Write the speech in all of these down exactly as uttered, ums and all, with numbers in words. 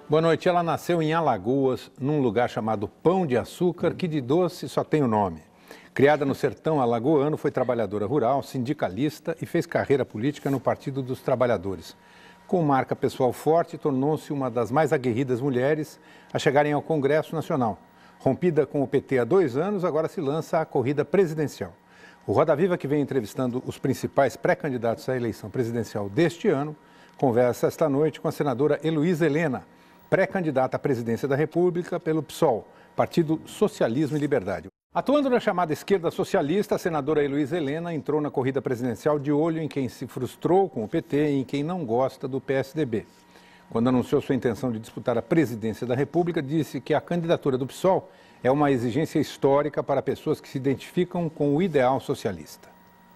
Boa noite. Ela nasceu em Alagoas, num lugar chamado Pão de Açúcar, que de doce só tem o nome. Criada no sertão alagoano, foi trabalhadora rural, sindicalista e fez carreira política no Partido dos Trabalhadores. Com marca pessoal forte, tornou-se uma das mais aguerridas mulheres a chegarem ao Congresso Nacional. Rompida com o P T há dois anos, agora se lança à corrida presidencial. O Roda Viva, que vem entrevistando os principais pré-candidatos à eleição presidencial deste ano, conversa esta noite com a senadora Heloísa Helena, pré-candidata à presidência da República pelo P SOL, Partido Socialismo e Liberdade. Atuando na chamada esquerda socialista, a senadora Heloísa Helena entrou na corrida presidencial de olho em quem se frustrou com o P T e em quem não gosta do P S D B. Quando anunciou sua intenção de disputar a presidência da República, disse que a candidatura do P SOL é uma exigência histórica para pessoas que se identificam com o ideal socialista.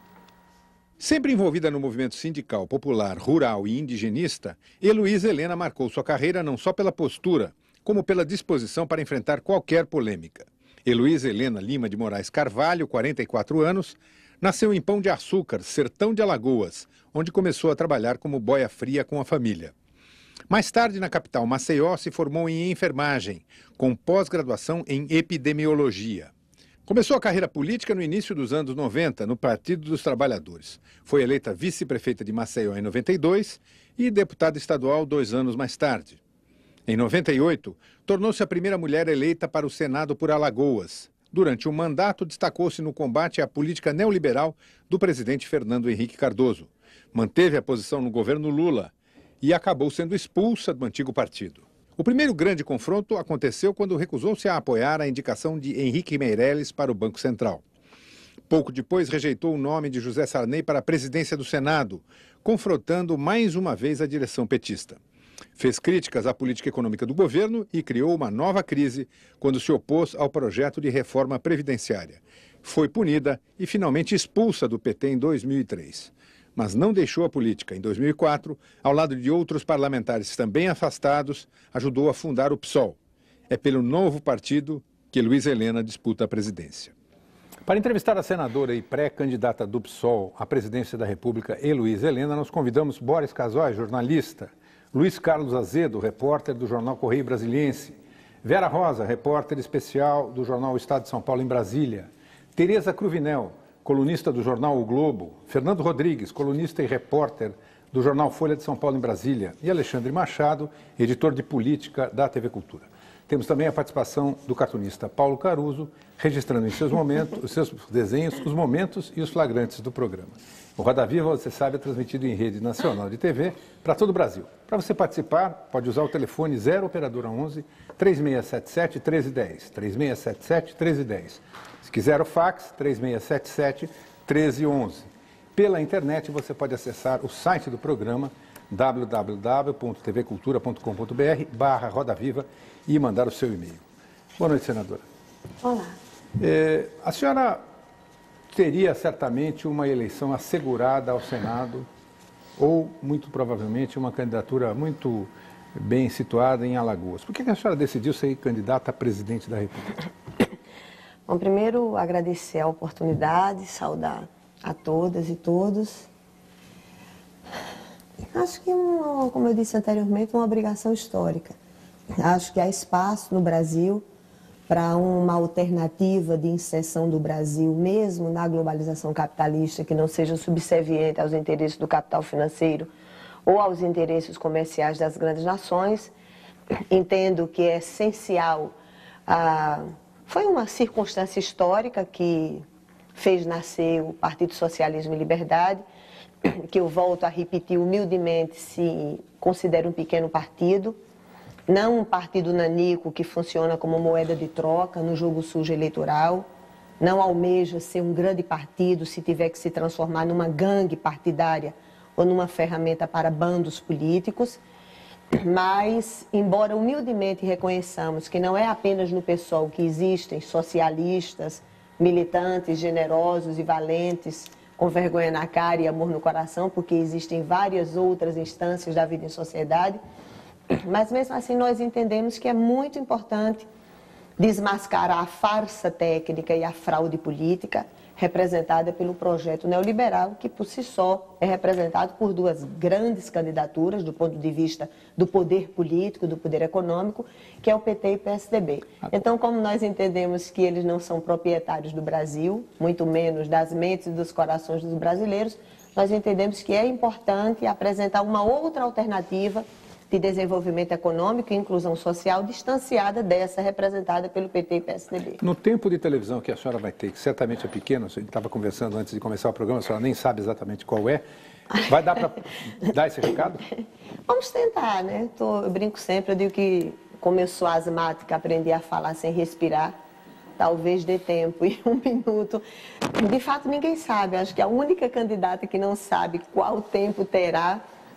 Sempre envolvida no movimento sindical, popular, rural e indigenista, Heloísa Helena marcou sua carreira não só pela postura, como pela disposição para enfrentar qualquer polêmica. Heloísa Helena Lima de Moraes Carvalho, quarenta e quatro anos, nasceu em Pão de Açúcar, sertão de Alagoas, onde começou a trabalhar como boia fria com a família. Mais tarde, na capital Maceió, se formou em enfermagem, com pós-graduação em epidemiologia. Começou a carreira política no início dos anos noventa, no Partido dos Trabalhadores. Foi eleita vice-prefeita de Maceió em noventa e dois e deputada estadual dois anos mais tarde. Em noventa e oito, tornou-se a primeira mulher eleita para o Senado por Alagoas. Durante um mandato, destacou-se no combate à política neoliberal do presidente Fernando Henrique Cardoso. Manteve a posição no governo Lula e acabou sendo expulsa do antigo partido. O primeiro grande confronto aconteceu quando recusou-se a apoiar a indicação de Henrique Meirelles para o Banco Central. Pouco depois, rejeitou o nome de José Sarney para a presidência do Senado, confrontando mais uma vez a direção petista. Fez críticas à política econômica do governo e criou uma nova crise quando se opôs ao projeto de reforma previdenciária. Foi punida e finalmente expulsa do P T em dois mil e três. Mas não deixou a política. Em dois mil e quatro, ao lado de outros parlamentares também afastados, ajudou a fundar o P SOL. É pelo novo partido que Heloísa Helena disputa a presidência. Para entrevistar a senadora e pré-candidata do P SOL à presidência da República, Heloísa Helena, nós convidamos Boris Casoy, jornalista, Luiz Carlos Azedo, repórter do jornal Correio Brasiliense, Vera Rosa, repórter especial do jornal Estado de São Paulo em Brasília, Tereza Cruvinel, colunista do jornal O Globo, Fernando Rodrigues, colunista e repórter do jornal Folha de São Paulo em Brasília, e Alexandre Machado, editor de política da T V Cultura. Temos também a participação do cartunista Paulo Caruso, registrando em seus momentos, os seus desenhos, os momentos e os flagrantes do programa. O Roda Viva, você sabe, é transmitido em rede nacional de T V para todo o Brasil. Para você participar, pode usar o telefone zero operadora onze, três seis sete sete, um três um zero, três seis sete sete, um três um zero. Se quiser o fax, três seis sete sete, um três um um. Pela internet, você pode acessar o site do programa, w w w ponto t v cultura ponto com ponto b r barra Roda Viva, e mandar o seu e-mail. Boa noite, senadora. Olá. É, a senhora teria certamente uma eleição assegurada ao Senado ou, muito provavelmente, uma candidatura muito bem situada em Alagoas. Por que a senhora decidiu ser candidata a presidente da República? Bom, primeiro, agradecer a oportunidade, saudar a todas e todos. Acho que, uma, como eu disse anteriormente, uma obrigação histórica. Acho que há espaço no Brasil para uma alternativa de inserção do Brasil, mesmo na globalização capitalista, que não seja subserviente aos interesses do capital financeiro ou aos interesses comerciais das grandes nações. Entendo que é essencial, ah, foi uma circunstância histórica que fez nascer o Partido Socialismo e Liberdade, que eu volto a repetir humildemente, se considero um pequeno partido, não um partido nanico que funciona como moeda de troca no jogo sujo eleitoral, não almeja ser um grande partido se tiver que se transformar numa gangue partidária ou numa ferramenta para bandos políticos, mas, embora humildemente reconheçamos que não é apenas no P SOL que existem socialistas, militantes, generosos e valentes, com vergonha na cara e amor no coração, porque existem várias outras instâncias da vida em sociedade, mas mesmo assim nós entendemos que é muito importante desmascarar a farsa técnica e a fraude política representada pelo projeto neoliberal, que por si só é representado por duas grandes candidaturas do ponto de vista do poder político, do poder econômico, que é o P T e o P S D B. Então, como nós entendemos que eles não são proprietários do Brasil, muito menos das mentes e dos corações dos brasileiros, nós entendemos que é importante apresentar uma outra alternativa de desenvolvimento econômico e inclusão social distanciada dessa representada pelo P T e P S D B. No tempo de televisão que a senhora vai ter, que certamente é pequeno, a gente estava conversando antes de começar o programa, a senhora nem sabe exatamente qual é, vai dar para dar esse recado? Vamos tentar, né? Tô, eu brinco sempre, eu digo que como eu sou asmática, aprendi a falar sem respirar, talvez dê tempo em um minuto. De fato, ninguém sabe, acho que a única candidata que não sabe qual tempo terá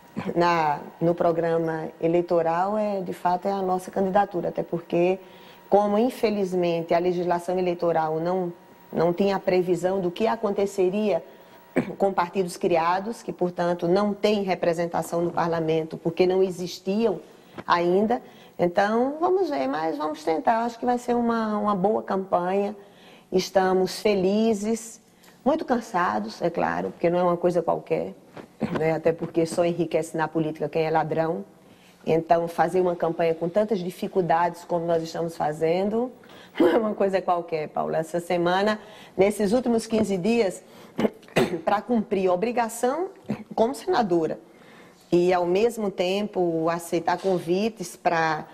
Na, no programa eleitoral, é, de fato, é a nossa candidatura, até porque, como infelizmente a legislação eleitoral não, não tinha a previsão do que aconteceria com partidos criados, que, portanto, não têm representação no parlamento, porque não existiam ainda, então, vamos ver, mas vamos tentar, acho que vai ser uma, uma boa campanha, estamos felizes, muito cansados, é claro, porque não é uma coisa qualquer, né? Até porque só enriquece na política quem é ladrão. Então, fazer uma campanha com tantas dificuldades como nós estamos fazendo, não é uma coisa qualquer, Paula. Essa semana, nesses últimos quinze dias, para cumprir a obrigação como senadora e, ao mesmo tempo, aceitar convites para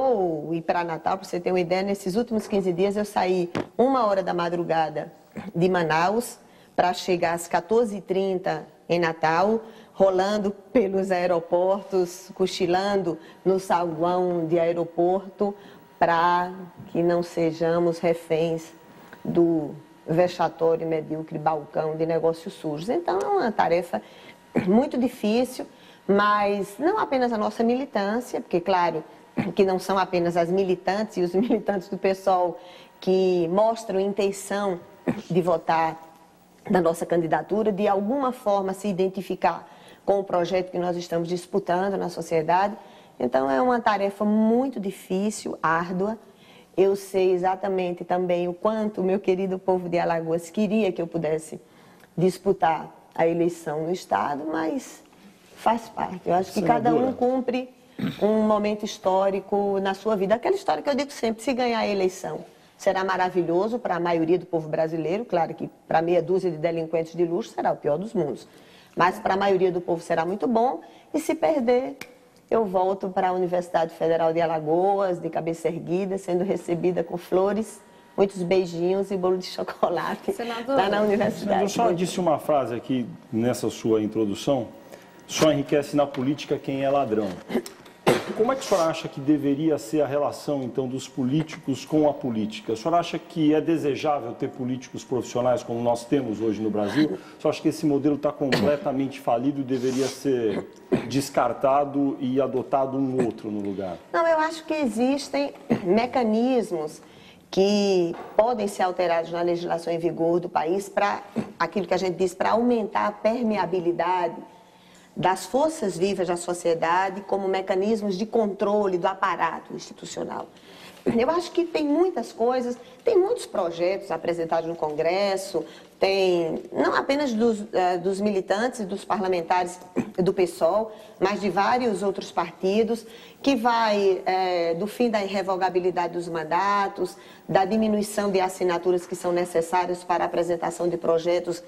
ou ir para Natal, para você ter uma ideia, nesses últimos quinze dias eu saí uma hora da madrugada de Manaus para chegar às quatorze e trinta em Natal, rolando pelos aeroportos, cochilando no saguão de aeroporto, para que não sejamos reféns do vexatório e medíocre balcão de negócios sujos. Então, é uma tarefa muito difícil, mas não apenas a nossa militância, porque, claro, que não são apenas as militantes e os militantes do PSOL que mostram intenção de votar da nossa candidatura, de alguma forma se identificar com o projeto que nós estamos disputando na sociedade. Então, é uma tarefa muito difícil, árdua. Eu sei exatamente também o quanto o meu querido povo de Alagoas queria que eu pudesse disputar a eleição no Estado, mas faz parte. Eu acho que cada um cumpre um momento histórico na sua vida. Aquela história que eu digo sempre, se ganhar a eleição, será maravilhoso para a maioria do povo brasileiro, claro que para meia dúzia de delinquentes de luxo será o pior dos mundos, mas para a maioria do povo será muito bom, e se perder, eu volto para a Universidade Federal de Alagoas, de cabeça erguida, sendo recebida com flores, muitos beijinhos e bolo de chocolate lá na universidade. Eu só disse uma frase aqui nessa sua introdução, só enriquece na política quem é ladrão. Como é que a senhora acha que deveria ser a relação, então, dos políticos com a política? A senhora acha que é desejável ter políticos profissionais como nós temos hoje no Brasil? A senhora acha que esse modelo está completamente falido e deveria ser descartado e adotado um outro no lugar? Não, eu acho que existem mecanismos que podem ser alterados na legislação em vigor do país para aquilo que a gente diz, para aumentar a permeabilidade das forças vivas da sociedade como mecanismos de controle do aparato institucional. Eu acho que tem muitas coisas, tem muitos projetos apresentados no Congresso, tem não apenas dos, uh, dos militantes e dos parlamentares do PSOL, mas de vários outros partidos, que vai é, do fim da irrevogabilidade dos mandatos, da diminuição de assinaturas que são necessárias para a apresentação de projetos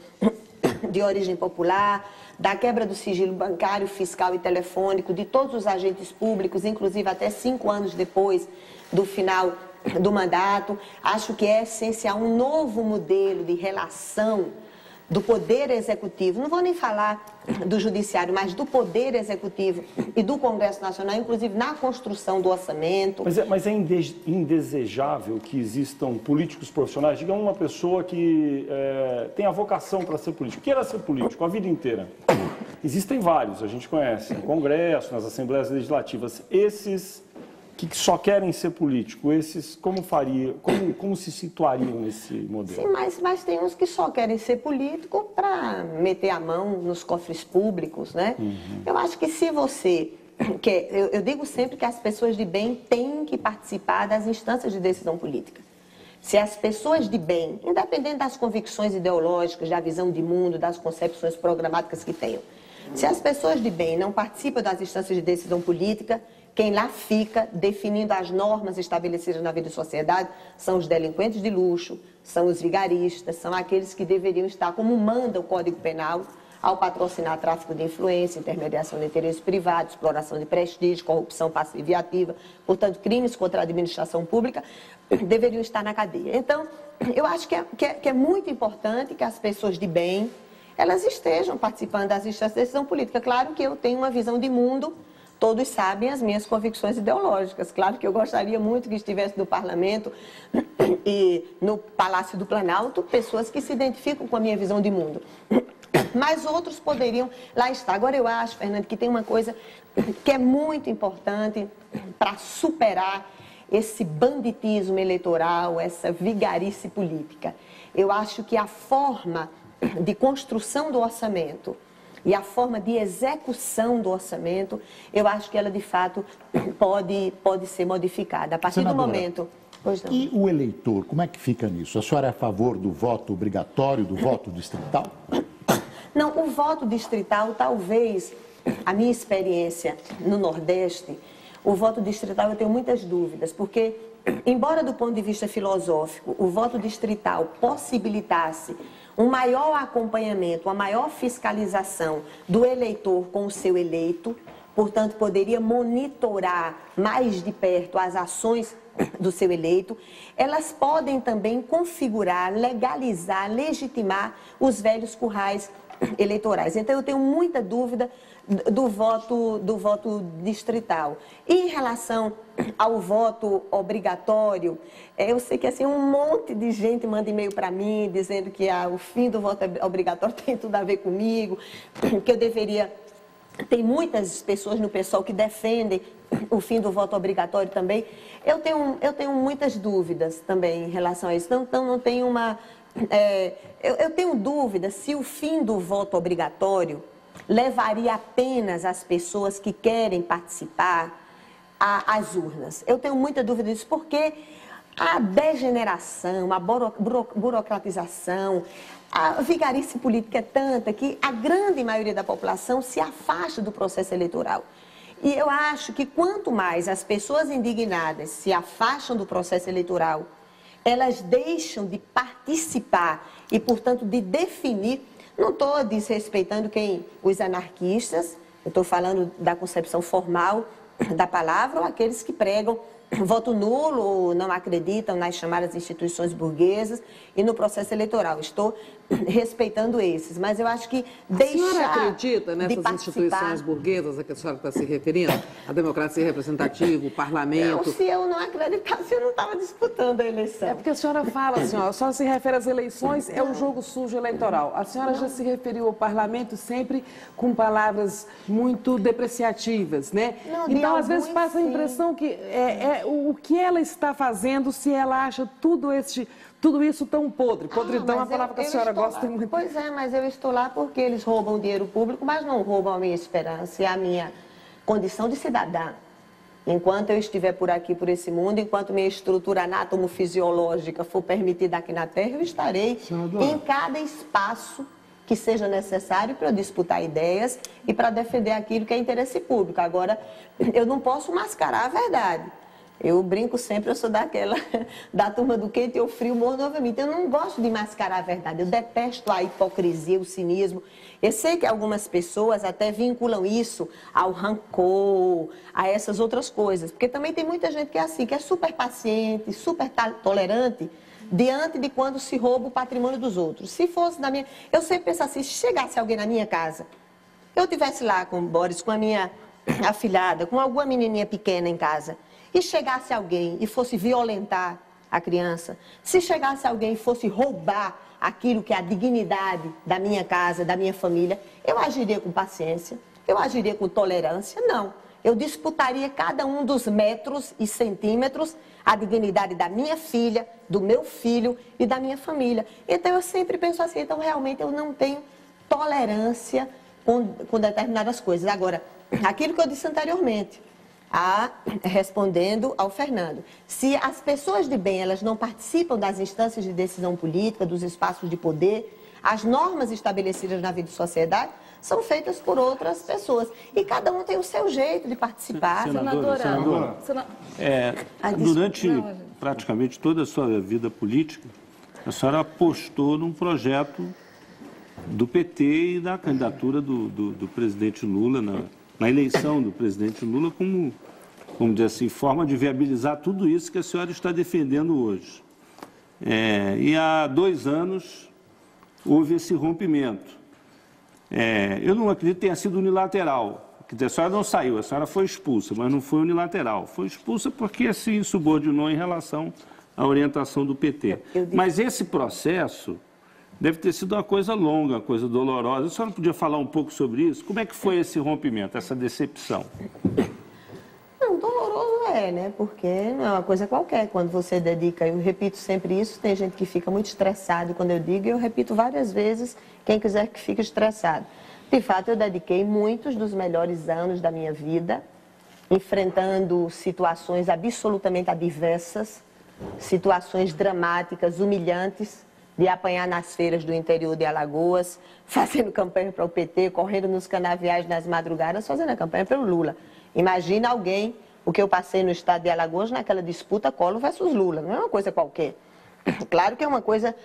de origem popular, da quebra do sigilo bancário, fiscal e telefônico de todos os agentes públicos, inclusive até cinco anos depois do final do mandato. Acho que é essencial um novo modelo de relação do Poder Executivo, não vou nem falar do Judiciário, mas do Poder Executivo e do Congresso Nacional, inclusive na construção do orçamento. Mas é, mas é indesejável que existam políticos profissionais, digamos uma pessoa que é, tem a vocação para ser político, queira ser político a vida inteira. Existem vários, a gente conhece, no Congresso, nas Assembleias Legislativas. Esses que só querem ser político, esses como faria, como, como se situariam nesse modelo? Sim, mas, mas tem uns que só querem ser político para meter a mão nos cofres públicos, né? Uhum. Eu acho que se você que eu, eu digo sempre que as pessoas de bem têm que participar das instâncias de decisão política. Se as pessoas de bem, independente das convicções ideológicas, da visão de mundo, das concepções programáticas que tenham, se as pessoas de bem não participam das instâncias de decisão política, quem lá fica definindo as normas estabelecidas na vida da sociedade são os delinquentes de luxo, são os vigaristas, são aqueles que deveriam estar, como manda o Código Penal, ao patrocinar tráfico de influência, intermediação de interesses privados, exploração de prestígio, corrupção passiva e ativa, portanto, crimes contra a administração pública, deveriam estar na cadeia. Então, eu acho que é, que é, que é muito importante que as pessoas de bem, elas estejam participando das instâncias de decisão política. Claro que eu tenho uma visão de mundo, todos sabem as minhas convicções ideológicas. Claro que eu gostaria muito que estivesse no Parlamento e no Palácio do Planalto pessoas que se identificam com a minha visão de mundo. Mas outros poderiam lá estar. Agora eu acho, Fernando, que tem uma coisa que é muito importante para superar esse banditismo eleitoral, essa vigarice política. Eu acho que a forma de construção do orçamento e a forma de execução do orçamento, eu acho que ela, de fato, pode, pode ser modificada. A partir Senadora, do momento... Pois não. E o eleitor, como é que fica nisso? A senhora é a favor do voto obrigatório, do voto distrital? Não, o voto distrital, talvez, a minha experiência no Nordeste, o voto distrital eu tenho muitas dúvidas, porque, embora do ponto de vista filosófico, o voto distrital possibilitasse um maior acompanhamento, uma maior fiscalização do eleitor com o seu eleito, portanto, poderia monitorar mais de perto as ações do seu eleito, elas podem também configurar, legalizar, legitimar os velhos currais eleitorais. Então, eu tenho muita dúvida do voto, do voto distrital. E em relação ao voto obrigatório, eu sei que assim, um monte de gente manda e-mail para mim dizendo que ah, o fim do voto obrigatório tem tudo a ver comigo, que eu deveria... Tem muitas pessoas no pessoal que defendem o fim do voto obrigatório também. Eu tenho, eu tenho muitas dúvidas também em relação a isso. Então, então não tenho uma... É, eu, eu tenho dúvida se o fim do voto obrigatório levaria apenas as pessoas que querem participar às urnas. Eu tenho muita dúvida disso, porque a degeneração, a buro, buro, burocratização, a vigarice política é tanta que a grande maioria da população se afasta do processo eleitoral. E eu acho que quanto mais as pessoas indignadas se afastam do processo eleitoral, elas deixam de participar e, portanto, de definir. Não estou desrespeitando quem, os anarquistas, eu estou falando da concepção formal da palavra, ou aqueles que pregam voto nulo ou não acreditam nas chamadas instituições burguesas e no processo eleitoral. Estou respeitando esses, mas eu acho que deixar... A senhora acredita nessas instituições burguesas a que a senhora está se referindo? A democracia representativa, o parlamento? Não, se eu não acreditasse, eu não estava disputando a eleição. É porque a senhora fala, assim, ó, a senhora se refere às eleições, é um jogo sujo eleitoral. A senhora não. já se referiu ao parlamento sempre com palavras muito depreciativas, né? Não, então, às vezes, passa a impressão que é, é o que ela está fazendo se ela acha tudo, este, tudo isso tão podre. Podridão ah, é uma palavra eu, que a senhora gosta lá. muito. Pois é, mas eu estou lá porque eles roubam dinheiro público, mas não roubam a minha esperança e a minha condição de cidadã. Enquanto eu estiver por aqui, por esse mundo, enquanto minha estrutura anátomo-fisiológica for permitida aqui na Terra, eu estarei Senadora. em cada espaço que seja necessário para eu disputar ideias e para defender aquilo que é interesse público. Agora, eu não posso mascarar a verdade. Eu brinco sempre, eu sou daquela, da turma do quente ou frio, morro novamente. Eu não gosto de mascarar a verdade, eu detesto a hipocrisia, o cinismo. Eu sei que algumas pessoas até vinculam isso ao rancor, a essas outras coisas. Porque também tem muita gente que é assim, que é super paciente, super tolerante, diante de quando se rouba o patrimônio dos outros. Se fosse na minha... Eu sempre penso assim, se chegasse alguém na minha casa, eu estivesse lá com o Boris, com a minha afilhada, com alguma menininha pequena em casa, e chegasse alguém e fosse violentar a criança, se chegasse alguém e fosse roubar aquilo que é a dignidade da minha casa, da minha família, eu agiria com paciência, eu agiria com tolerância? Não. Eu disputaria cada um dos metros e centímetros a dignidade da minha filha, do meu filho e da minha família. Então, eu sempre penso assim, então, realmente, eu não tenho tolerância com, com determinadas coisas. Agora, aquilo que eu disse anteriormente, a, respondendo ao Fernando. Se as pessoas de bem elas não participam das instâncias de decisão política, dos espaços de poder, as normas estabelecidas na vida de sociedade são feitas por outras pessoas. E cada um tem o seu jeito de participar. Senadora, senadora, senadora é, durante praticamente toda a sua vida política, a senhora apostou num projeto do P T e da candidatura do, do, do presidente Lula, na, na eleição do presidente Lula, como, como dizer assim, forma de viabilizar tudo isso que a senhora está defendendo hoje. É, e há dois anos houve esse rompimento. É, eu não acredito que tenha sido unilateral. Quer dizer, a senhora não saiu, a senhora foi expulsa, mas não foi unilateral. Foi expulsa porque se insubordinou em relação à orientação do P T. Mas esse processo deve ter sido uma coisa longa, uma coisa dolorosa. A senhora podia falar um pouco sobre isso? Como é que foi esse rompimento, essa decepção? Não, doloroso é, né? Porque não é uma coisa qualquer. Quando você dedica, eu repito sempre isso, tem gente que fica muito estressado quando eu digo, e eu repito várias vezes, quem quiser que fique estressado. De fato, eu dediquei muitos dos melhores anos da minha vida, enfrentando situações absolutamente adversas, situações dramáticas, humilhantes, de apanhar nas feiras do interior de Alagoas, fazendo campanha para o P T, correndo nos canaviais nas madrugadas, fazendo a campanha pelo Lula. Imagina alguém, o que eu passei no estado de Alagoas naquela disputa Collor versus Lula, não é uma coisa qualquer. Claro que é uma coisa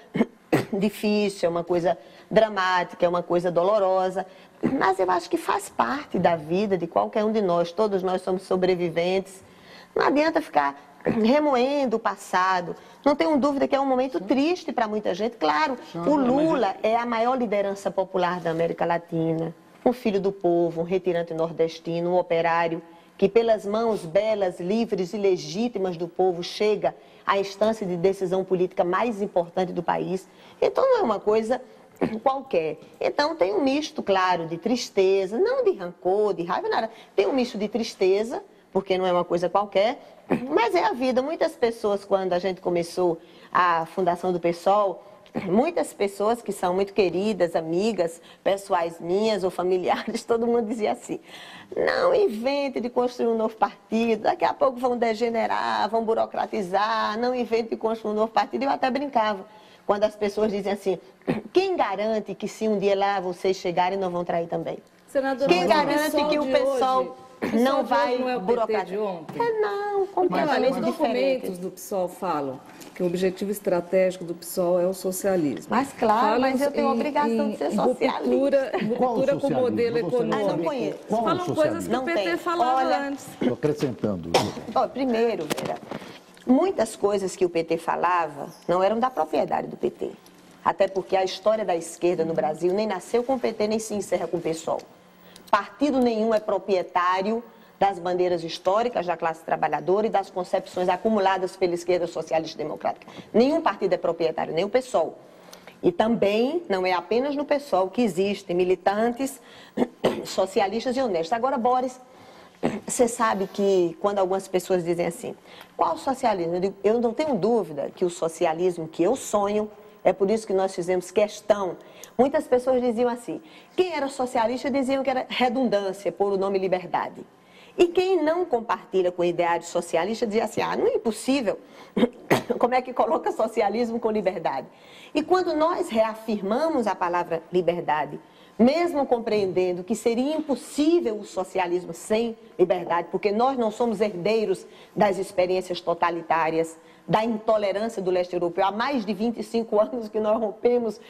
difícil, é uma coisa dramática, é uma coisa dolorosa, mas eu acho que faz parte da vida de qualquer um de nós, todos nós somos sobreviventes. Não adianta ficar remoendo o passado. Não tenho dúvida que é um momento triste para muita gente. Claro, o Lula é a maior liderança popular da América Latina, um filho do povo, um retirante nordestino, um operário que pelas mãos belas, livres e legítimas do povo chega à instância de decisão política mais importante do país. Então não é uma coisa qualquer. Então tem um misto, claro, de tristeza, não de rancor, de raiva, nada. Tem um misto de tristeza, porque não é uma coisa qualquer, mas é a vida. Muitas pessoas, quando a gente começou a fundação do PSOL, muitas pessoas que são muito queridas, amigas, pessoais minhas ou familiares, todo mundo dizia assim, não invente de construir um novo partido, daqui a pouco vão degenerar, vão burocratizar, não invente de construir um novo partido. Eu até brincava, quando as pessoas dizem assim, quem garante que se um dia lá vocês chegarem não vão trair também? Senadora, quem garante que o PSOL não vai não é o P T de ontem? É não, completamente Mas os documentos do PSOL falam que o objetivo estratégico do PSOL é o socialismo. Mas claro, falam mas eu tenho a obrigação em, de ser em socialista. Ruptura, ruptura com o modelo econômico. Ah, não conheço. Qual falam coisas que não o P T tem. falava Olha, antes. Estou acrescentando. Ó, primeiro, Vera, muitas coisas que o P T falava não eram da propriedade do P T. Até porque a história da esquerda no Brasil nem nasceu com o P T, nem se encerra com o PSOL. Partido nenhum é proprietário das bandeiras históricas da classe trabalhadora e das concepções acumuladas pela esquerda socialista democrática. Nenhum partido é proprietário, nem o PSOL. E também não é apenas no PSOL que existem militantes socialistas e honestos. Agora, Boris, você sabe que quando algumas pessoas dizem assim, qual o socialismo? Eu digo, eu não tenho dúvida que o socialismo que eu sonho, é por isso que nós fizemos questão. Muitas pessoas diziam assim, quem era socialista diziam que era redundância, por o nome liberdade. E quem não compartilha com o ideário socialista dizia assim, ah, não é impossível, como é que coloca socialismo com liberdade? E quando nós reafirmamos a palavra liberdade, mesmo compreendendo que seria impossível o socialismo sem liberdade, porque nós não somos herdeiros das experiências totalitárias, da intolerância do leste europeu, há mais de vinte e cinco anos que nós rompemos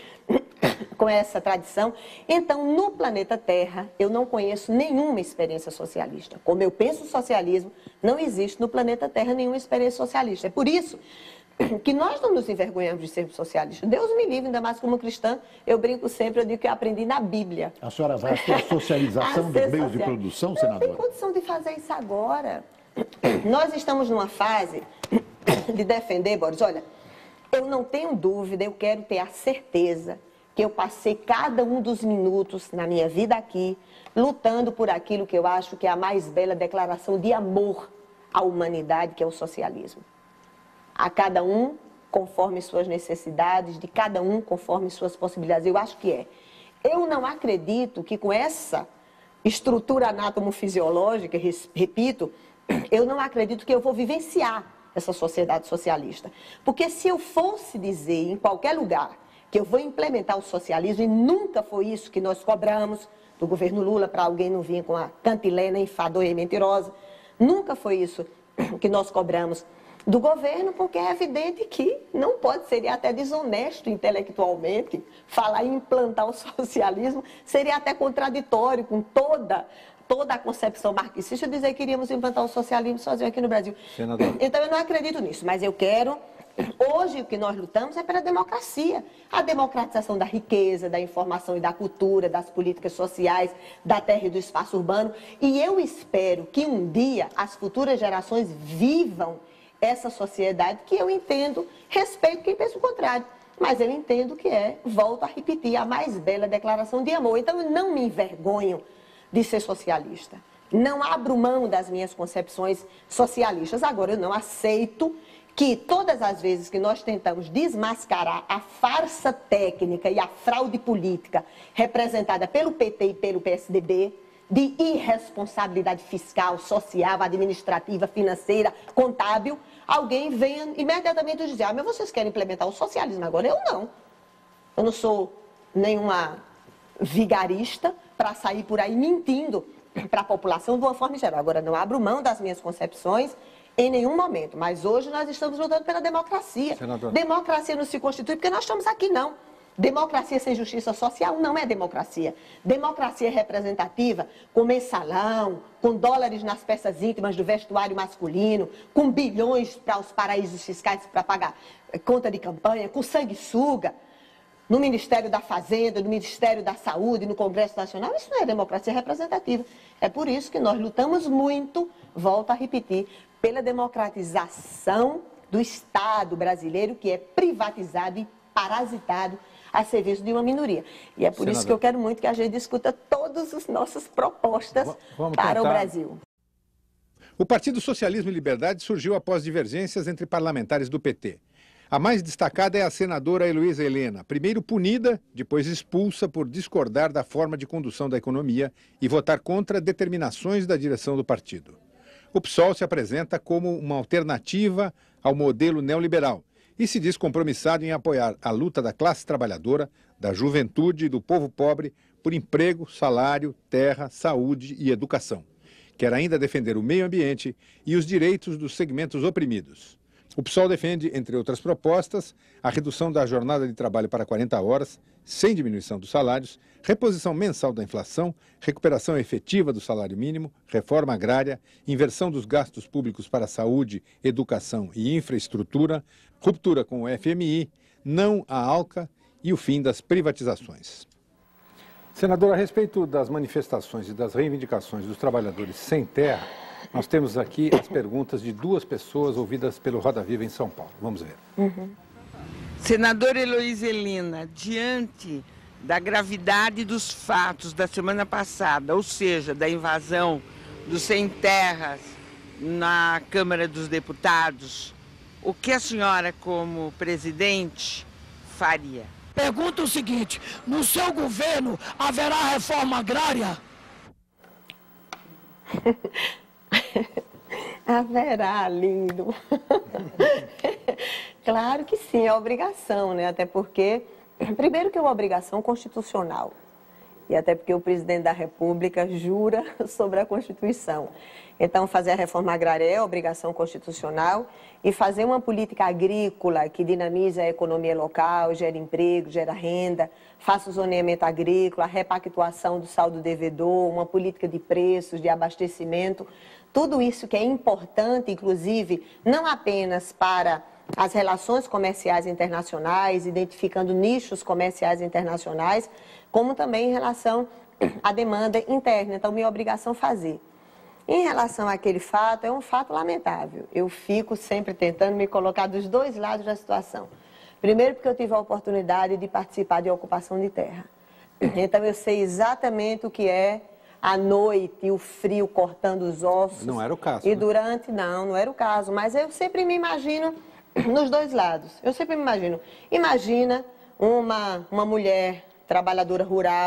com essa tradição. Então, no planeta Terra, eu não conheço nenhuma experiência socialista. Como eu penso o socialismo, não existe no planeta Terra nenhuma experiência socialista. É por isso que nós não nos envergonhamos de sermos socialistas. Deus me livre, ainda mais como cristã, eu brinco sempre, eu digo que eu aprendi na Bíblia. A senhora vai ter a socialização dos meios de produção, senadora? Não tem condição de fazer isso agora. Nós estamos numa fase de defender, Boris, olha, eu não tenho dúvida, eu quero ter a certeza que eu passei cada um dos minutos na minha vida aqui, lutando por aquilo que eu acho que é a mais bela declaração de amor à humanidade, que é o socialismo. A cada um conforme suas necessidades, de cada um conforme suas possibilidades. Eu acho que é. Eu não acredito que com essa estrutura anatomofisiológica, repito, eu não acredito que eu vou vivenciar essa sociedade socialista. Porque se eu fosse dizer em qualquer lugar que eu vou implementar o socialismo, e nunca foi isso que nós cobramos do governo Lula, para alguém não vir com a cantilena enfadonha e mentirosa, nunca foi isso que nós cobramos do governo, porque é evidente que não pode, seria até desonesto intelectualmente, falar em implantar o socialismo, seria até contraditório com toda, toda a concepção marxista, dizer que iríamos implantar o socialismo sozinho aqui no Brasil. Senador. Então eu não acredito nisso, mas eu quero... Hoje o que nós lutamos é pela democracia, a democratização da riqueza, da informação e da cultura, das políticas sociais, da terra e do espaço urbano, e eu espero que um dia as futuras gerações vivam essa sociedade que eu entendo, respeito quem pensa o contrário, mas eu entendo que é, volto a repetir, a mais bela declaração de amor. Então eu não me envergonho de ser socialista, não abro mão das minhas concepções socialistas. Agora, eu não aceito que todas as vezes que nós tentamos desmascarar a farsa técnica e a fraude política representada pelo P T e pelo P S D B, de irresponsabilidade fiscal, social, administrativa, financeira, contábil, alguém venha imediatamente dizer: ah, mas vocês querem implementar o socialismo agora? Eu não. Eu não sou nenhuma vigarista para sair por aí mentindo para a população de uma forma geral. Agora, não abro mão das minhas concepções em nenhum momento, mas hoje nós estamos lutando pela democracia. Senador. Democracia não se constitui porque nós estamos aqui, não. Democracia sem justiça social não é democracia. Democracia representativa, com mensalão, com dólares nas peças íntimas do vestuário masculino, com bilhões para os paraísos fiscais para pagar conta de campanha, com sanguessuga, no Ministério da Fazenda, no Ministério da Saúde, no Congresso Nacional, isso não é democracia representativa. É por isso que nós lutamos muito, volto a repetir, pela democratização do Estado brasileiro, que é privatizado e parasitado a serviço de uma minoria. E é por Senador. Isso que eu quero muito que a gente discuta todas as nossas propostas Vamos para tentar. o Brasil. O Partido Socialismo e Liberdade surgiu após divergências entre parlamentares do P T. A mais destacada é a senadora Heloísa Helena, primeiro punida, depois expulsa por discordar da forma de condução da economia e votar contra determinações da direção do partido. O P SOL se apresenta como uma alternativa ao modelo neoliberal e se diz compromissado em apoiar a luta da classe trabalhadora, da juventude e do povo pobre por emprego, salário, terra, saúde e educação. Quer ainda defender o meio ambiente e os direitos dos segmentos oprimidos. O P SOL defende, entre outras propostas, a redução da jornada de trabalho para quarenta horas, sem diminuição dos salários, reposição mensal da inflação, recuperação efetiva do salário mínimo, reforma agrária, inversão dos gastos públicos para saúde, educação e infraestrutura, ruptura com o F M I, não à ALCA e o fim das privatizações. Senador, a respeito das manifestações e das reivindicações dos trabalhadores sem terra, nós temos aqui as perguntas de duas pessoas ouvidas pelo Roda Viva em São Paulo. Vamos ver. Uhum. Senadora Heloísa Helena, diante da gravidade dos fatos da semana passada, ou seja, da invasão dos sem terras na Câmara dos Deputados, o que a senhora, como presidente, faria? Pergunta o seguinte: no seu governo haverá reforma agrária? Haverá, lindo. Claro que sim, é obrigação, né? Até porque, primeiro que é uma obrigação constitucional. E até porque o presidente da República jura sobre a Constituição. Então, fazer a reforma agrária é obrigação constitucional e fazer uma política agrícola que dinamize a economia local, gera emprego, gera renda, faça o zoneamento agrícola, a repactuação do saldo devedor, uma política de preços, de abastecimento. Tudo isso que é importante, inclusive, não apenas para as relações comerciais internacionais, identificando nichos comerciais internacionais, como também em relação à demanda interna. Então, minha obrigação é fazer. Em relação àquele fato, é um fato lamentável. Eu fico sempre tentando me colocar dos dois lados da situação. Primeiro, porque eu tive a oportunidade de participar de ocupação de terra. Então, eu sei exatamente o que é à noite, o frio cortando os ossos. Não era o caso. E né? durante, não, não era o caso. Mas eu sempre me imagino nos dois lados. Eu sempre me imagino. Imagina uma, uma mulher trabalhadora rural,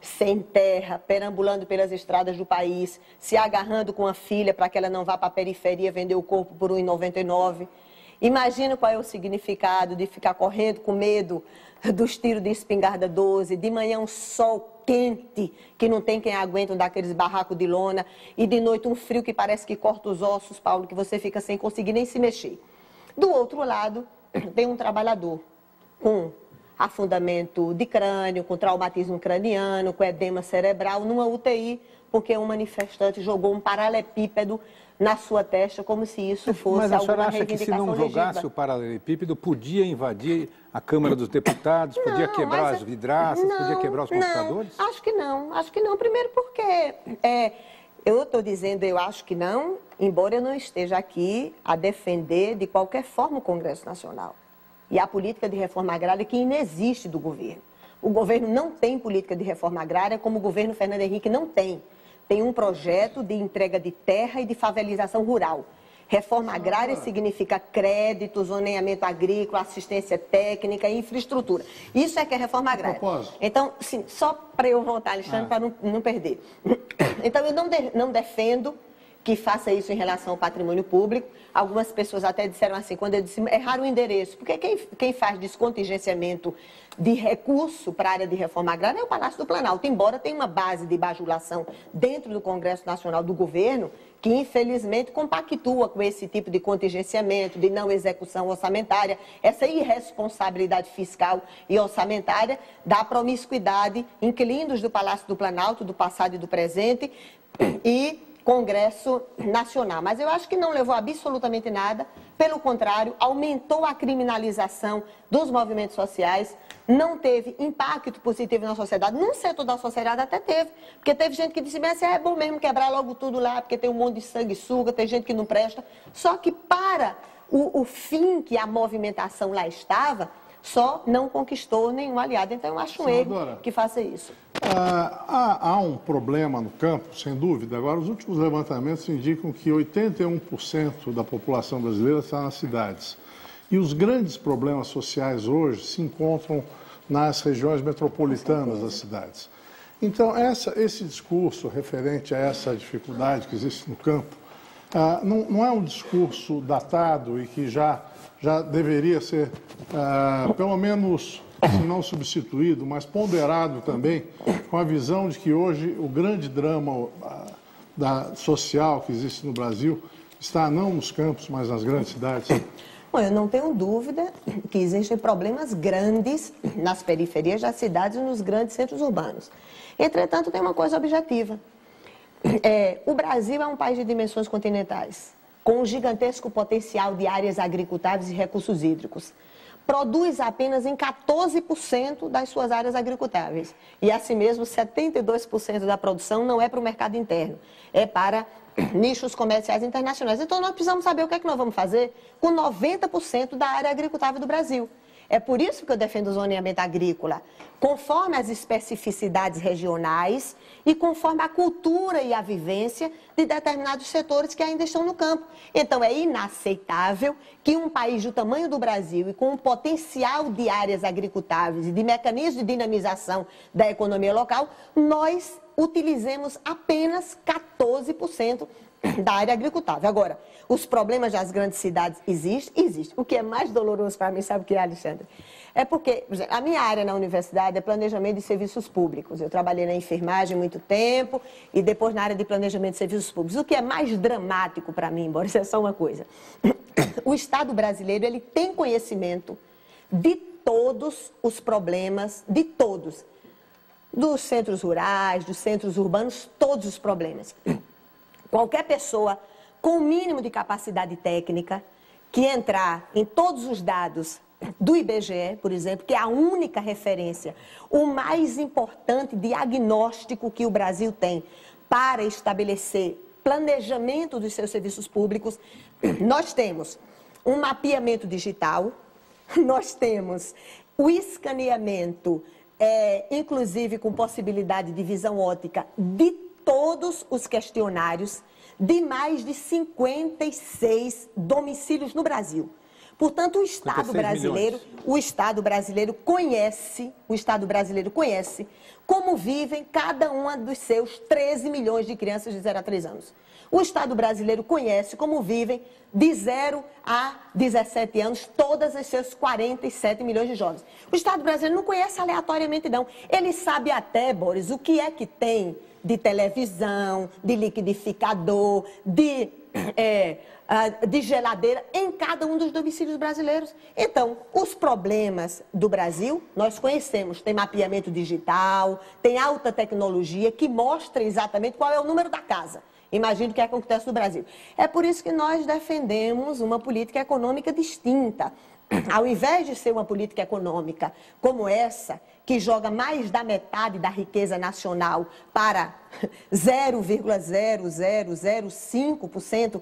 sem terra, perambulando pelas estradas do país, se agarrando com a filha para que ela não vá para a periferia vender o corpo por um real e noventa e nove centavos. Imagina qual é o significado de ficar correndo com medo dos tiros de espingarda doze, de manhã um sol quente, que não tem quem aguenta daqueles barracos de lona, e de noite um frio que parece que corta os ossos, Paulo, que você fica sem conseguir nem se mexer. Do outro lado, tem um trabalhador com afundamento de crânio, com traumatismo craniano, com edema cerebral, numa U T I, porque um manifestante jogou um paralelepípedo na sua testa, como se isso fosse Mas a senhora alguma acha que se reivindicação não jogasse legítima. o paralelepípedo, podia invadir a Câmara dos Deputados, podia Não, quebrar mas- as vidraças, não, podia quebrar os computadores? Não, acho que não, acho que não. Primeiro porque é, eu estou dizendo, eu acho que não, embora eu não esteja aqui a defender de qualquer forma o Congresso Nacional. E a política de reforma agrária que inexiste do governo. O governo não tem política de reforma agrária, como o governo Fernando Henrique não tem. Tem um projeto de entrega de terra e de favelização rural. Reforma agrária significa crédito, zoneamento agrícola, assistência técnica e infraestrutura. Isso é que é reforma agrária. Então, sim, só para eu voltar, Alexandre, ah. para não, não perder. Então, eu não, de, não defendo que faça isso em relação ao patrimônio público. Algumas pessoas até disseram assim, quando eu disse, erraram o endereço, porque quem, quem faz descontingenciamento de recurso para a área de reforma agrária é o Palácio do Planalto, embora tenha uma base de bajulação dentro do Congresso Nacional do Governo, que infelizmente compactua com esse tipo de contingenciamento, de não execução orçamentária, essa irresponsabilidade fiscal e orçamentária da promiscuidade, inquilinos do Palácio do Planalto, do passado e do presente, e Congresso Nacional. Mas eu acho que não levou absolutamente nada, pelo contrário, aumentou a criminalização dos movimentos sociais, não teve impacto positivo na sociedade. Num setor da sociedade até teve, porque teve gente que disse, mas é bom mesmo quebrar logo tudo lá, porque tem um monte de sanguessuga, tem gente que não presta. Só que para o, o fim que a movimentação lá estava, só não conquistou nenhum aliado. Então eu acho um erro que faça isso. Ah, há, há um problema no campo, sem dúvida. Agora, os últimos levantamentos indicam que oitenta e um por cento da população brasileira está nas cidades. E os grandes problemas sociais hoje se encontram nas regiões metropolitanas das cidades. Então, essa, esse discurso referente a essa dificuldade que existe no campo, ah, não, não é um discurso datado e que já, já deveria ser, ah, pelo menos, se não substituído, mas ponderado também, com a visão de que hoje o grande drama ah, da, social que existe no Brasil está não nos campos, mas nas grandes cidades. Bom, eu não tenho dúvida que existem problemas grandes nas periferias das cidades e nos grandes centros urbanos. Entretanto, tem uma coisa objetiva. É, o Brasil é um país de dimensões continentais, com um gigantesco potencial de áreas agricultáveis e recursos hídricos. Produz apenas em quatorze por cento das suas áreas agricultáveis. E, assim mesmo, setenta e dois por cento da produção não é para o mercado interno, é para nichos comerciais internacionais. Então, nós precisamos saber o que é que nós vamos fazer com noventa por cento da área agricultável do Brasil. É por isso que eu defendo o zoneamento agrícola, conforme as especificidades regionais e conforme a cultura e a vivência de determinados setores que ainda estão no campo. Então, é inaceitável que um país do tamanho do Brasil e com um potencial de áreas agricultáveis e de mecanismos de dinamização da economia local, nós utilizemos apenas quatorze por cento da área agricultável. Agora, os problemas das grandes cidades existem? Existem. O que é mais doloroso para mim, sabe o que é, Alexandre? É porque, por exemplo, a minha área na universidade é planejamento de serviços públicos. Eu trabalhei na enfermagem há muito tempo e depois na área de planejamento de serviços públicos. O que é mais dramático para mim, embora isso é só uma coisa, o Estado brasileiro ele tem conhecimento de todos os problemas, de todos, dos centros rurais, dos centros urbanos, todos os problemas. Qualquer pessoa com o mínimo de capacidade técnica que entrar em todos os dados do I B G E, por exemplo, que é a única referência, o mais importante diagnóstico que o Brasil tem para estabelecer planejamento dos seus serviços públicos, nós temos um mapeamento digital, nós temos o escaneamento, é, inclusive com possibilidade de visão óptica de todos os questionários de mais de cinquenta e seis domicílios no Brasil. Portanto, o Estado brasileiro, o Estado brasileiro conhece, o Estado brasileiro conhece como vivem cada uma dos seus treze milhões de crianças de zero a três anos. O Estado brasileiro conhece como vivem de zero a dezessete anos todas as seus quarenta e sete milhões de jovens. O Estado brasileiro não conhece aleatoriamente, não. Ele sabe até, Boris, o que é que tem de televisão, de liquidificador, de... É, de geladeira em cada um dos domicílios brasileiros. Então, os problemas do Brasil, nós conhecemos. Tem mapeamento digital, tem alta tecnologia que mostra exatamente qual é o número da casa. Imagina o que acontece no Brasil. É por isso que nós defendemos uma política econômica distinta. Ao invés de ser uma política econômica como essa, que joga mais da metade da riqueza nacional para zero vírgula zero zero zero cinco por cento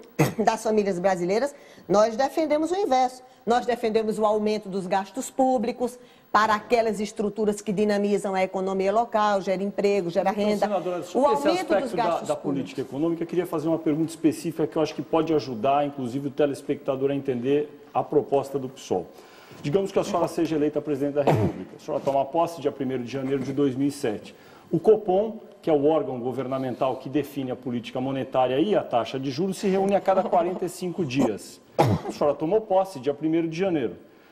das famílias brasileiras, nós defendemos o inverso. Nós defendemos o aumento dos gastos públicos para aquelas estruturas que dinamizam a economia local, gera emprego, gera então, renda. Senadora, o aumento esse aspecto dos gastos da, da política econômica, eu queria fazer uma pergunta específica que eu acho que pode ajudar, inclusive, o telespectador a entender a proposta do PSOL. Digamos que a senhora seja eleita presidente da República. A senhora toma posse dia primeiro de janeiro de dois mil e sete. O Copom, que é o órgão governamental que define a política monetária e a taxa de juros, se reúne a cada quarenta e cinco dias. A senhora tomou posse dia primeiro de janeiro.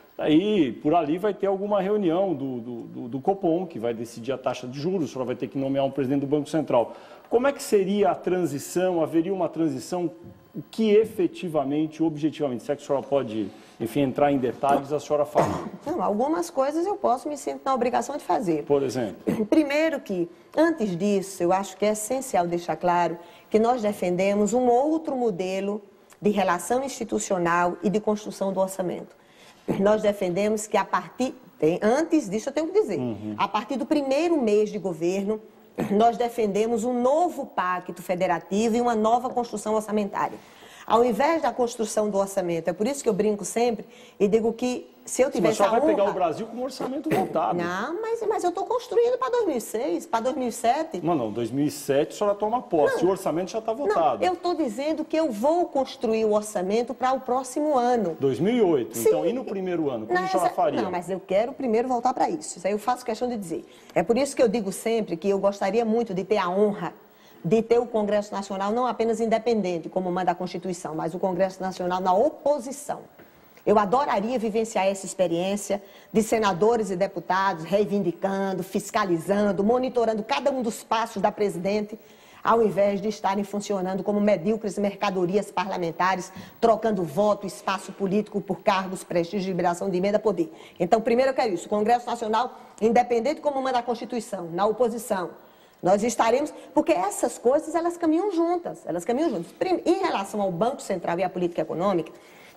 Aí, por ali, vai ter alguma reunião do, do, do, do Copom, que vai decidir a taxa de juros, a senhora vai ter que nomear um presidente do Banco Central. Como é que seria a transição? Haveria uma transição? O que efetivamente, objetivamente, se é que a senhora pode, enfim, entrar em detalhes, a senhora fala? Não, algumas coisas eu posso me sinto na obrigação de fazer. Por exemplo? Primeiro que, antes disso, eu acho que é essencial deixar claro que nós defendemos um outro modelo de relação institucional e de construção do orçamento. Nós defendemos que a partir, antes disso eu tenho que dizer, uhum. a partir do primeiro mês de governo, nós defendemos um novo pacto federativo e uma nova construção orçamentária. Ao invés da construção do orçamento, é por isso que eu brinco sempre e digo que se eu tivesse a honra... Mas só vai pegar o Brasil com um orçamento voltado. Não, mas, mas eu estou construindo para dois mil e seis, para dois mil e sete. Não, não, dois mil e sete a senhora toma posse, não, o orçamento já está votado. Não, eu estou dizendo que eu vou construir o orçamento para o próximo ano. dois mil e oito, Sim. Então, e no primeiro ano, como não, a senhora faria? Não, mas eu quero primeiro voltar para isso, isso aí eu faço questão de dizer. É por isso que eu digo sempre que eu gostaria muito de ter a honra de ter o Congresso Nacional não apenas independente, como manda a Constituição, mas o Congresso Nacional na oposição. Eu adoraria vivenciar essa experiência de senadores e deputados reivindicando, fiscalizando, monitorando cada um dos passos da presidente, ao invés de estarem funcionando como medíocres mercadorias parlamentares, trocando voto, espaço político por cargos, prestígio, liberação de emenda, poder. Então, primeiro eu quero isso, o Congresso Nacional independente como manda a Constituição, na oposição. Nós estaremos, porque essas coisas, elas caminham juntas, elas caminham juntas. Em relação ao Banco Central e à política econômica,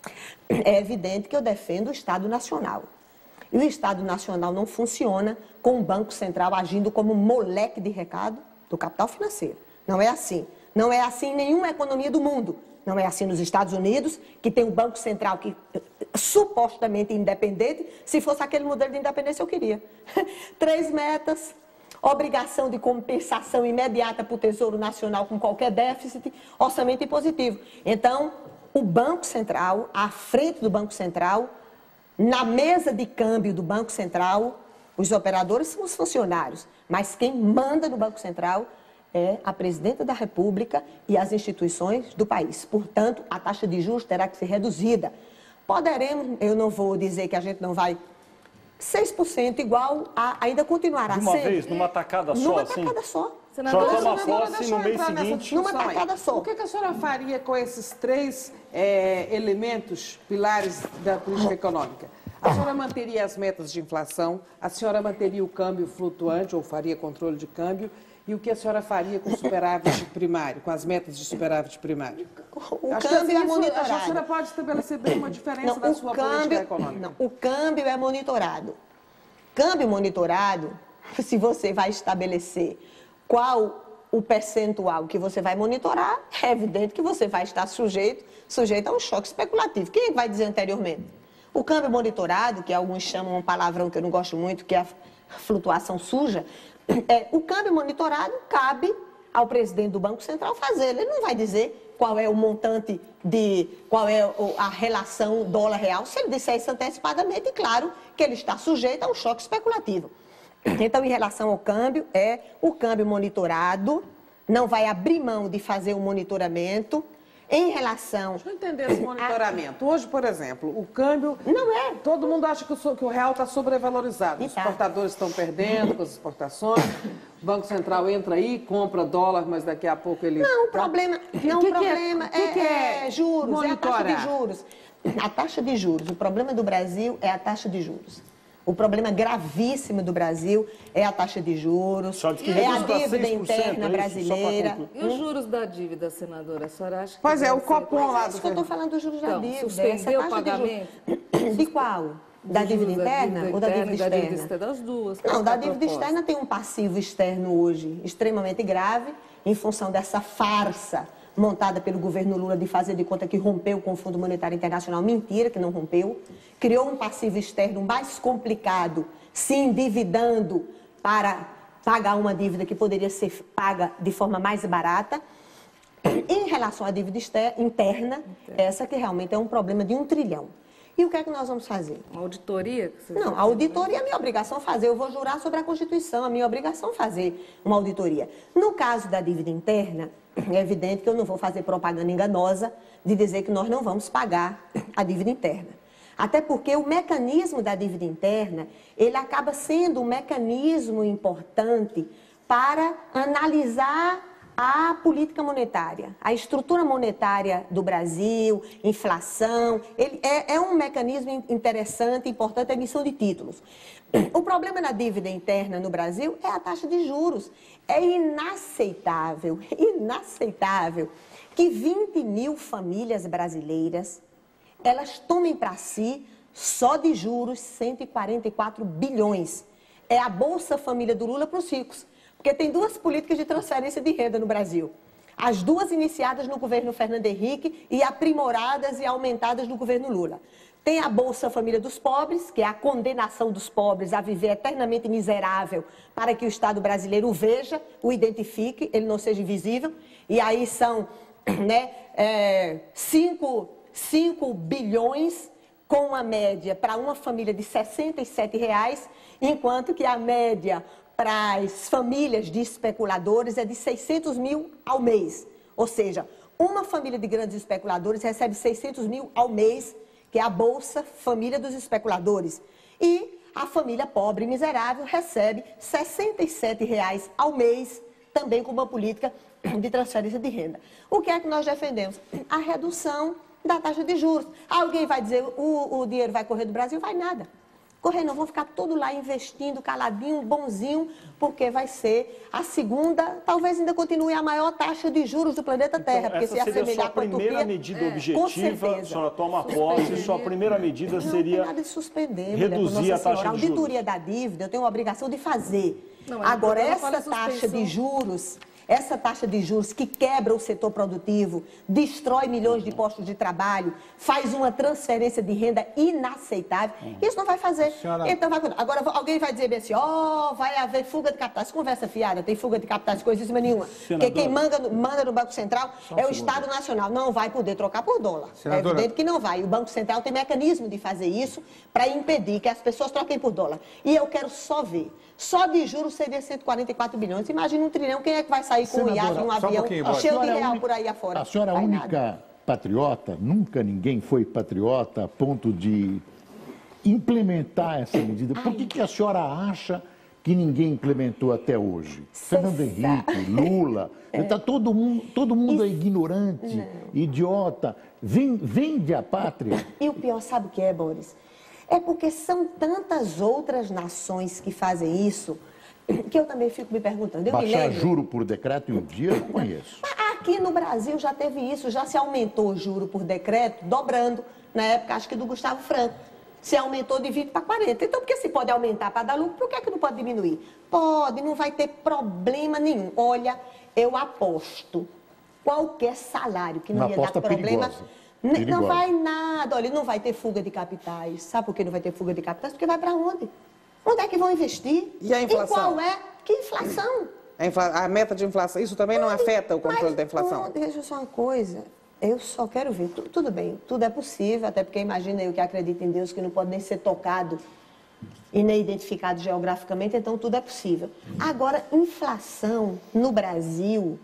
é evidente que eu defendo o Estado Nacional. E o Estado Nacional não funciona com o Banco Central agindo como moleque de recado do capital financeiro. Não é assim. Não é assim em nenhuma economia do mundo. Não é assim nos Estados Unidos, que tem um Banco Central que supostamente independente. Se fosse aquele modelo de independência, eu queria. Três metas... Obrigação de compensação imediata para o Tesouro Nacional com qualquer déficit, orçamento impositivo. Então, o Banco Central, à frente do Banco Central, na mesa de câmbio do Banco Central, os operadores são os funcionários, mas quem manda no Banco Central é a Presidenta da República e as instituições do país. Portanto, a taxa de juros terá que ser reduzida. Poderemos, eu não vou dizer que a gente não vai... seis por cento igual a ainda continuará sendo. De uma vez, numa tacada só, Numa assim? tacada só. Senadora, toma posse no mês seguinte. Numa tacada só. O que, que a senhora faria com esses três é, elementos, pilares da política econômica? A senhora manteria as metas de inflação, a senhora manteria o câmbio flutuante, ou faria controle de câmbio, e o que a senhora faria com o superávit primário, com as metas de superávit primário? O Acho câmbio que assim, é monitorado. A senhora pode estabelecer bem uma diferença não, na o sua câmbio, política econômica. Não, o câmbio é monitorado. Câmbio monitorado, se você vai estabelecer qual o percentual que você vai monitorar, é evidente que você vai estar sujeito, sujeito a um choque especulativo. Quem vai dizer anteriormente? O câmbio monitorado, que alguns chamam um palavrão que eu não gosto muito, que é a flutuação suja, é, o câmbio monitorado cabe ao presidente do Banco Central fazer. Ele não vai dizer qual é o montante de, qual é a relação dólar-real. Se ele disser isso antecipadamente, claro que ele está sujeito a um choque especulativo. Então, em relação ao câmbio, é o câmbio monitorado, não vai abrir mão de fazer o monitoramento. Em relação... Deixa eu entender esse monitoramento. Hoje, por exemplo, o câmbio... Não é. Todo mundo acha que o, que o real está sobrevalorizado. Os exportadores estão perdendo com as exportações. O Banco Central entra aí, compra dólar, mas daqui a pouco ele... Não, o problema, não, que o problema que é, é, que é, é juros, monitorar? é a taxa de juros. A taxa de juros. O problema do Brasil é a taxa de juros. O problema gravíssimo do Brasil é a taxa de juros, é a dívida interna brasileira. E os juros da dívida, senadora? A senhora acha que... Pois é, o copom lá... É isso que eu estou falando dos juros da Então, dívida. suspendeu Essa o taxa pagamento? De, juros. De qual? Da dívida interna ou da dívida externa? Da dívida externa, das duas. Não, da dívida externa tem um passivo externo hoje extremamente grave, em função dessa farsa montada pelo governo Lula de fazer de conta que rompeu com o Fundo Monetário Internacional. Mentira, que não rompeu. Criou um passivo externo mais complicado, se endividando para pagar uma dívida que poderia ser paga de forma mais barata. Em relação à dívida externa, interna, essa que realmente é um problema de um trilhão. E o que é que nós vamos fazer? Uma auditoria? Que Não, a auditoria é a minha obrigação fazer. Eu vou jurar sobre a Constituição, a minha obrigação fazer uma auditoria. No caso da dívida interna, é evidente que eu não vou fazer propaganda enganosa de dizer que nós não vamos pagar a dívida interna. Até porque o mecanismo da dívida interna, ele acaba sendo um mecanismo importante para analisar a política monetária, a estrutura monetária do Brasil, inflação. Ele é, é um mecanismo interessante, importante, a emissão de títulos. O problema da dívida interna no Brasil é a taxa de juros. É inaceitável, inaceitável que vinte mil famílias brasileiras elas tomem para si, só de juros, cento e quarenta e quatro bilhões. É a Bolsa Família do Lula para os ricos. Porque tem duas políticas de transferência de renda no Brasil. As duas iniciadas no governo Fernando Henrique e aprimoradas e aumentadas no governo Lula. Tem a Bolsa Família dos pobres, que é a condenação dos pobres a viver eternamente miserável para que o Estado brasileiro o veja, o identifique, ele não seja invisível. E aí são né, é, cinco... cinco bilhões com uma média para uma família de sessenta e sete reais, enquanto que a média para as famílias de especuladores é de seiscentos mil ao mês. Ou seja, uma família de grandes especuladores recebe seiscentos mil ao mês, que é a Bolsa Família dos Especuladores. E a família pobre e miserável recebe sessenta e sete reais ao mês, também com uma política de transferência de renda. O que é que nós defendemos? A redução da taxa de juros. Alguém vai dizer, o, o dinheiro vai correr do Brasil? Vai nada. Correr não, vão ficar tudo lá investindo, caladinho, bonzinho, porque vai ser a segunda, talvez ainda continue a maior taxa de juros do planeta Terra, então, porque se assemelhar com a Turquia... Essa seria a sua primeira medida é, objetiva, a senhora toma posse, sua primeira medida não, seria não tem nada de suspender, reduzir a taxa de juros. A auditoria da dívida, eu tenho a obrigação de fazer. Não, Agora, essa taxa de juros... Essa taxa de juros que quebra o setor produtivo, destrói milhões de postos de trabalho, faz uma transferência de renda inaceitável, isso não vai fazer. Senhora... Então, vai... Agora, alguém vai dizer bem assim, ó, oh, vai haver fuga de capitais. Conversa fiada, tem fuga de capitais, coisíssima nenhuma. Senadora... Porque quem manda, manda no Banco Central Só é o Estado Nacional. Não vai poder trocar por dólar. Senadora... É evidente que não vai. O Banco Central tem mecanismo de fazer isso para impedir que as pessoas troquem por dólar. E eu quero só ver. Só de juros seria cento e quarenta e quatro bilhões. Imagina um trilhão, quem é que vai sair com um iate, um avião, um cheio de real única, por aí afora? A senhora é a única nada. patriota, nunca ninguém foi patriota a ponto de implementar essa medida. Por que, que a senhora acha que ninguém implementou até hoje? Cê Fernando Henrique, Lula, é. tá todo mundo, todo mundo é ignorante, não. idiota, vende a pátria. E o pior, sabe o que é, Boris? É porque são tantas outras nações que fazem isso, que eu também fico me perguntando. Eu Baixar me lembro... juro por decreto em um dia, eu não conheço. Aqui no Brasil já teve isso, já se aumentou o juro por decreto, dobrando, na época, acho que do Gustavo Franco. Se aumentou de vinte para quarenta. Então, porque se pode aumentar para dar lucro, por que é que não pode diminuir? Pode, não vai ter problema nenhum. Olha, eu aposto qualquer salário que não Uma ia dar problema... Perigosa. Não Perigosa. vai nada, olha, não vai ter fuga de capitais. Sabe por que não vai ter fuga de capitais? Porque vai para onde? Onde é que vão investir? E a inflação? E qual é? Que inflação? A, infla... a meta de inflação, isso também não afeta o controle Mas, da inflação? Não, deixa só uma coisa, eu só quero ver, tudo, tudo bem, tudo é possível, até porque imagina eu que acredito em Deus, que não pode nem ser tocado e nem identificado geograficamente, então tudo é possível. Agora, inflação no Brasil,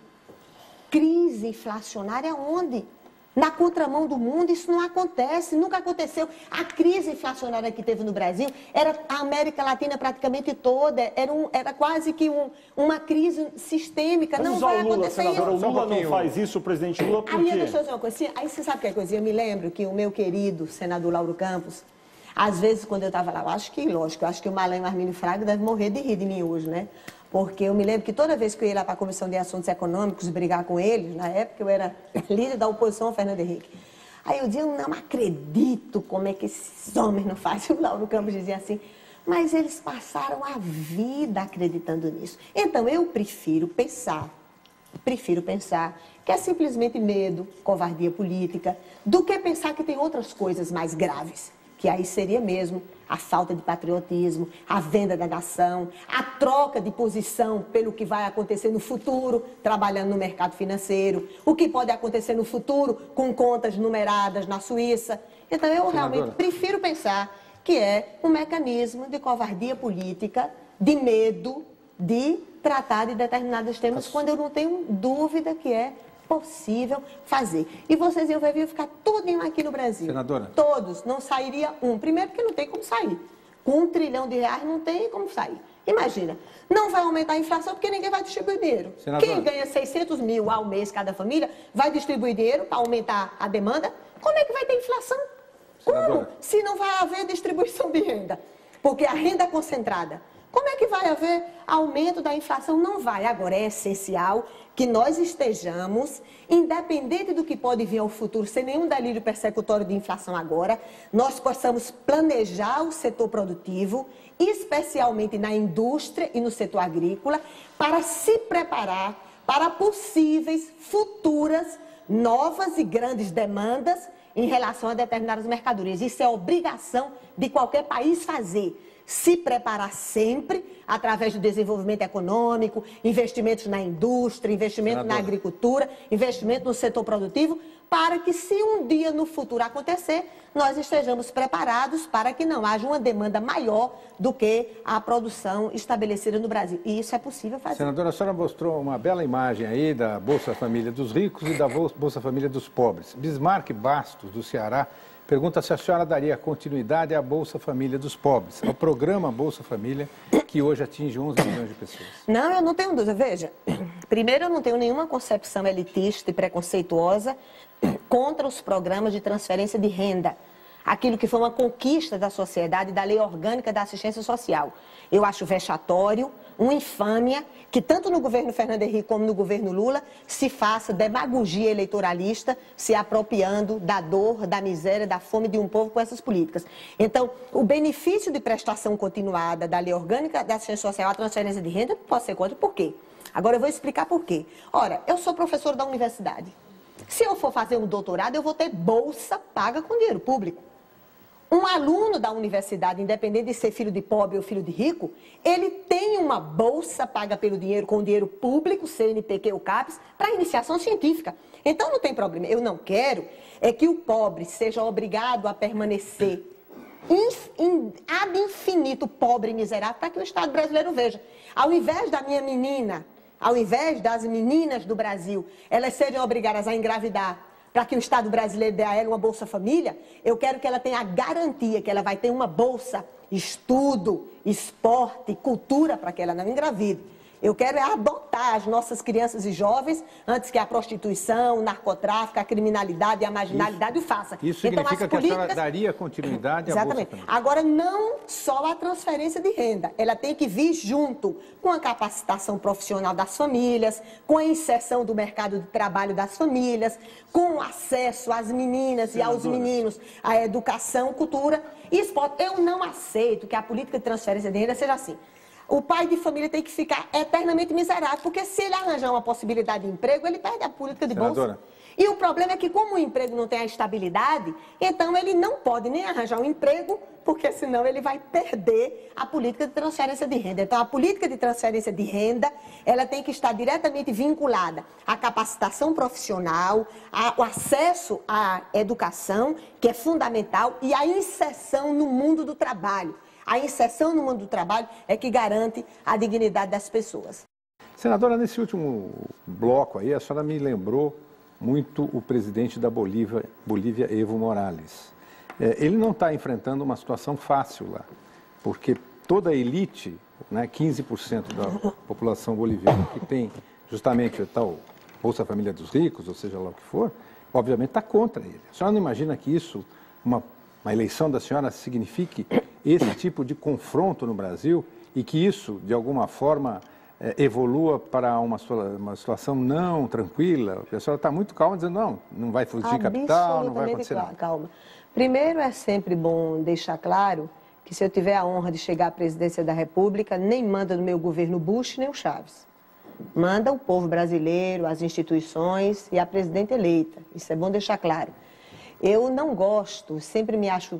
crise inflacionária onde? Na contramão do mundo, isso não acontece, nunca aconteceu. A crise inflacionária que teve no Brasil era a América Latina praticamente toda, era, um, era quase que um, uma crise sistêmica. Mas não usar vai o Lula, acontecer senadora, isso. o Lula não faz isso, o presidente Lula, por Aí, quê? deixa eu dizer uma coisa, assim, aí você sabe que é coisa, eu me lembro que o meu querido senador Lauro Campos, às vezes quando eu estava lá, eu acho que, lógico, eu acho que o Malanhães Armínio Fraga deve morrer de rir de mim hoje, né? Porque eu me lembro que toda vez que eu ia lá para a Comissão de Assuntos Econômicos brigar com eles, na época eu era líder da oposição ao Fernando Henrique, aí eu dizia, eu não acredito como é que esses homens não fazem. O Lauro Campos dizia assim, mas eles passaram a vida acreditando nisso. Então, eu prefiro pensar, prefiro pensar que é simplesmente medo, covardia política, do que pensar que tem outras coisas mais graves, que aí seria mesmo a falta de patriotismo, a venda da nação, a troca de posição pelo que vai acontecer no futuro, trabalhando no mercado financeiro, o que pode acontecer no futuro com contas numeradas na Suíça. Então, eu Senadora, realmente prefiro pensar que é um mecanismo de covardia política, de medo de tratar de determinados temas, quando eu não tenho dúvida que é possível fazer. E vocês iam ver, iam ficar tudinho aqui no Brasil. Senadora. Todos, não sairia um. Primeiro porque não tem como sair. Com um trilhão de reais não tem como sair. Imagina, não vai aumentar a inflação porque ninguém vai distribuir dinheiro. Senadora. Quem ganha seiscentos mil ao mês cada família vai distribuir dinheiro para aumentar a demanda. Como é que vai ter inflação? Senadora. Como? Se não vai haver distribuição de renda. Porque a renda é concentrada. Como é que vai haver aumento da inflação? Não vai. Agora, é essencial que nós estejamos, independente do que pode vir ao futuro, sem nenhum delírio persecutório de inflação agora, nós possamos planejar o setor produtivo, especialmente na indústria e no setor agrícola, para se preparar para possíveis futuras novas e grandes demandas em relação a determinadas mercadorias. Isso é obrigação de qualquer país fazer. Se preparar sempre, através do desenvolvimento econômico, investimentos na indústria, investimento Senadora. na agricultura, investimento no setor produtivo, para que, se um dia no futuro acontecer, nós estejamos preparados para que não haja uma demanda maior do que a produção estabelecida no Brasil. E isso é possível fazer. Senadora, a senhora mostrou uma bela imagem aí da Bolsa Família dos ricos e da Bolsa Família dos pobres. Bismarck Bastos, do Ceará, pergunta se a senhora daria continuidade à Bolsa Família dos pobres, ao programa Bolsa Família, que hoje atinge onze milhões de pessoas. Não, eu não tenho dúvida. Veja, primeiro, eu não tenho nenhuma concepção elitista e preconceituosa contra os programas de transferência de renda, aquilo que foi uma conquista da sociedade, da Lei Orgânica da Assistência Social. Eu acho vexatório, uma infâmia, que tanto no governo Fernando Henrique como no governo Lula se faça demagogia eleitoralista, se apropriando da dor, da miséria, da fome de um povo com essas políticas. Então, o benefício de prestação continuada da Lei Orgânica da Assistência Social, a transferência de renda, não posso ser contra. Por quê? Agora eu vou explicar por quê. Ora, eu sou professor da universidade. Se eu for fazer um doutorado, eu vou ter bolsa paga com dinheiro público. Um aluno da universidade, independente de ser filho de pobre ou filho de rico, ele tem uma bolsa paga pelo dinheiro, com dinheiro público, C N Pq ou CAPES, para iniciação científica. Então não tem problema. Eu não quero é que o pobre seja obrigado a permanecer inf, in, ad infinito pobre e miserável para que o Estado brasileiro veja. Ao invés da minha menina, ao invés das meninas do Brasil, elas sejam obrigadas a engravidar, para que o Estado brasileiro dê a ela uma Bolsa Família, eu quero que ela tenha a garantia que ela vai ter uma bolsa, estudo, esporte, cultura, para que ela não engravide. Eu quero é adotar as nossas crianças e jovens antes que a prostituição, o narcotráfico, a criminalidade e a marginalidade isso, o faça. Isso então, significa políticas... que a senhora daria continuidade à Exatamente. Bolsa Família. Agora, não só a transferência de renda, ela tem que vir junto com a capacitação profissional das famílias, com a inserção do mercado de trabalho das famílias, com o acesso às meninas Senadora. e aos meninos à educação, cultura e esporte. Eu não aceito que a política de transferência de renda seja assim. O pai de família tem que ficar eternamente miserável, porque se ele arranjar uma possibilidade de emprego, ele perde a política de Senadora. bolsa. E o problema é que, como o emprego não tem a estabilidade, então ele não pode nem arranjar um emprego, porque senão ele vai perder a política de transferência de renda. Então, a política de transferência de renda, ela tem que estar diretamente vinculada à capacitação profissional, ao acesso à educação, que é fundamental, e à inserção no mundo do trabalho. A inserção no mundo do trabalho é que garante a dignidade das pessoas. Senadora, nesse último bloco aí, a senhora me lembrou muito o presidente da Bolívia, Bolívia Evo Morales. É, ele não está enfrentando uma situação fácil lá, porque toda a elite, né, quinze por cento da população boliviana que tem justamente o tal Bolsa Família dos Ricos, ou seja lá o que for, obviamente está contra ele. A senhora não imagina que isso, uma, uma eleição da senhora, signifique esse tipo de confronto no Brasil e que isso, de alguma forma, é, evolua para uma, uma situação não tranquila? A senhora está muito calma, dizendo, não, não vai fugir capital, não vai acontecer nada. Calma. Primeiro, é sempre bom deixar claro que se eu tiver a honra de chegar à presidência da República, nem manda no meu governo Bush, nem o Chaves. Manda o povo brasileiro, as instituições e a presidente eleita. Isso é bom deixar claro. Eu não gosto, sempre me acho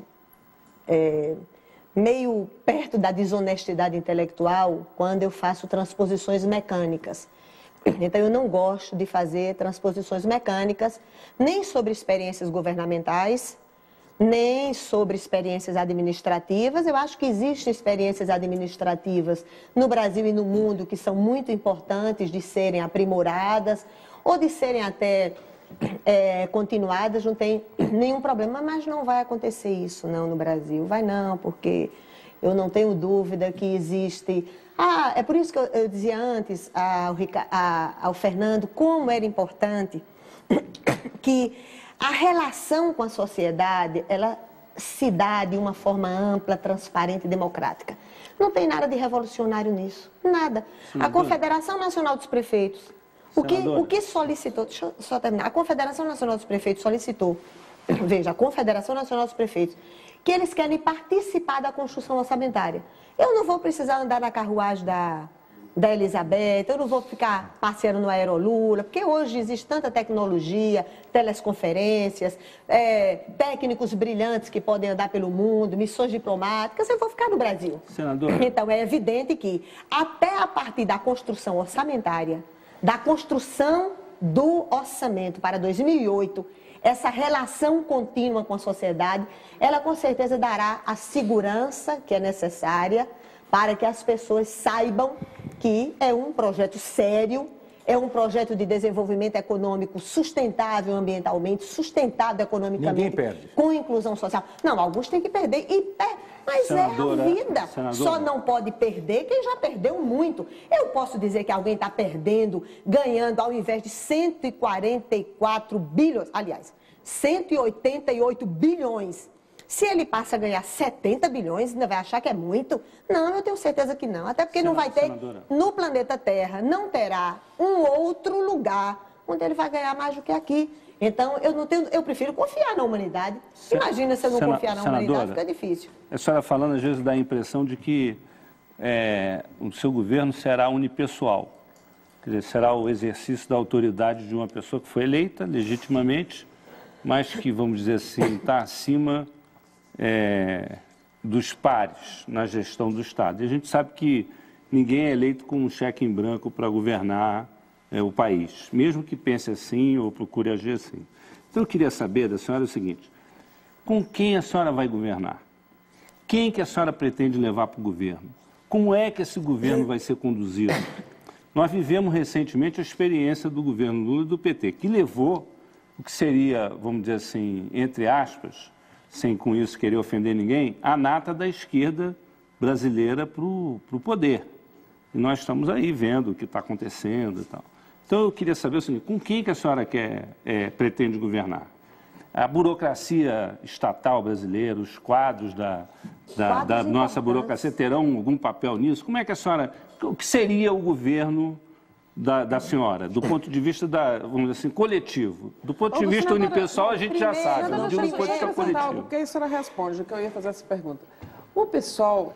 é, meio perto da desonestidade intelectual quando eu faço transposições mecânicas. Então, eu não gosto de fazer transposições mecânicas, nem sobre experiências governamentais, nem sobre experiências administrativas. Eu acho que existem experiências administrativas no Brasil e no mundo que são muito importantes de serem aprimoradas ou de serem até é, continuadas, não tem nenhum problema, mas não vai acontecer isso não no Brasil, vai não, porque eu não tenho dúvida que existe... Ah, é por isso que eu, eu dizia antes ao, a, ao Fernando como era importante que a relação com a sociedade, ela se dá de uma forma ampla, transparente e democrática. Não tem nada de revolucionário nisso, nada. Senadora. A Confederação Nacional dos Prefeitos, o que, o que solicitou, deixa eu só terminar, a Confederação Nacional dos Prefeitos solicitou, veja, a Confederação Nacional dos Prefeitos, que eles querem participar da construção orçamentária. Eu não vou precisar andar na carruagem da... da Elizabeth, eu não vou ficar passeando no Aerolula, porque hoje existe tanta tecnologia, teleconferências, é, técnicos brilhantes que podem andar pelo mundo, missões diplomáticas, eu vou ficar no Brasil. Senadora. Então, é evidente que, até a partir da construção orçamentária, da construção do orçamento para dois mil e oito, essa relação contínua com a sociedade, ela com certeza dará a segurança que é necessária para que as pessoas saibam que é um projeto sério, é um projeto de desenvolvimento econômico sustentável ambientalmente, sustentável economicamente. Ninguém perde. Com inclusão social. Não, alguns têm que perder, e per... mas senadora, é a vida. Senadora. Só não pode perder quem já perdeu muito. Eu posso dizer que alguém está perdendo, ganhando, ao invés de cento e quarenta e quatro bilhões, aliás, cento e oitenta e oito bilhões. Se ele passa a ganhar setenta bilhões, ainda vai achar que é muito? Não, eu tenho certeza que não. Até porque Senadora, não vai ter, senadora. no planeta Terra, não terá um outro lugar onde ele vai ganhar mais do que aqui. Então, eu não tenho, eu prefiro confiar na humanidade. Sen Imagina se eu não Sena confiar na senadora, humanidade, fica difícil. A senhora falando, às vezes, dá a impressão de que é, o seu governo será unipessoal. Quer dizer, será o exercício da autoridade de uma pessoa que foi eleita legitimamente, mas que, vamos dizer assim, está acima... É, dos pares na gestão do Estado. E a gente sabe que ninguém é eleito com um cheque em branco para governar é, o país, mesmo que pense assim ou procure agir assim. Então, eu queria saber da senhora o seguinte, com quem a senhora vai governar? Quem que a senhora pretende levar para o governo? Como é que esse governo vai ser conduzido? Nós vivemos recentemente a experiência do governo Lula e do P T, que levou o que seria, vamos dizer assim, entre aspas, sem com isso querer ofender ninguém, a nata da esquerda brasileira para o poder. E nós estamos aí vendo o que está acontecendo e tal. Então, eu queria saber o seguinte, com quem que a senhora quer, é, pretende governar? A burocracia estatal brasileira, os quadros da, da, quadros da nossa burocracia terão algum papel nisso? Como é que a senhora... O que seria o governo da, da senhora, do ponto de vista, da, vamos dizer assim, coletivo? Do ponto de vista unipessoal, a gente já sabe, não digo do ponto de vista coletivo. Porque a senhora responde, que eu ia fazer essa pergunta. O pessoal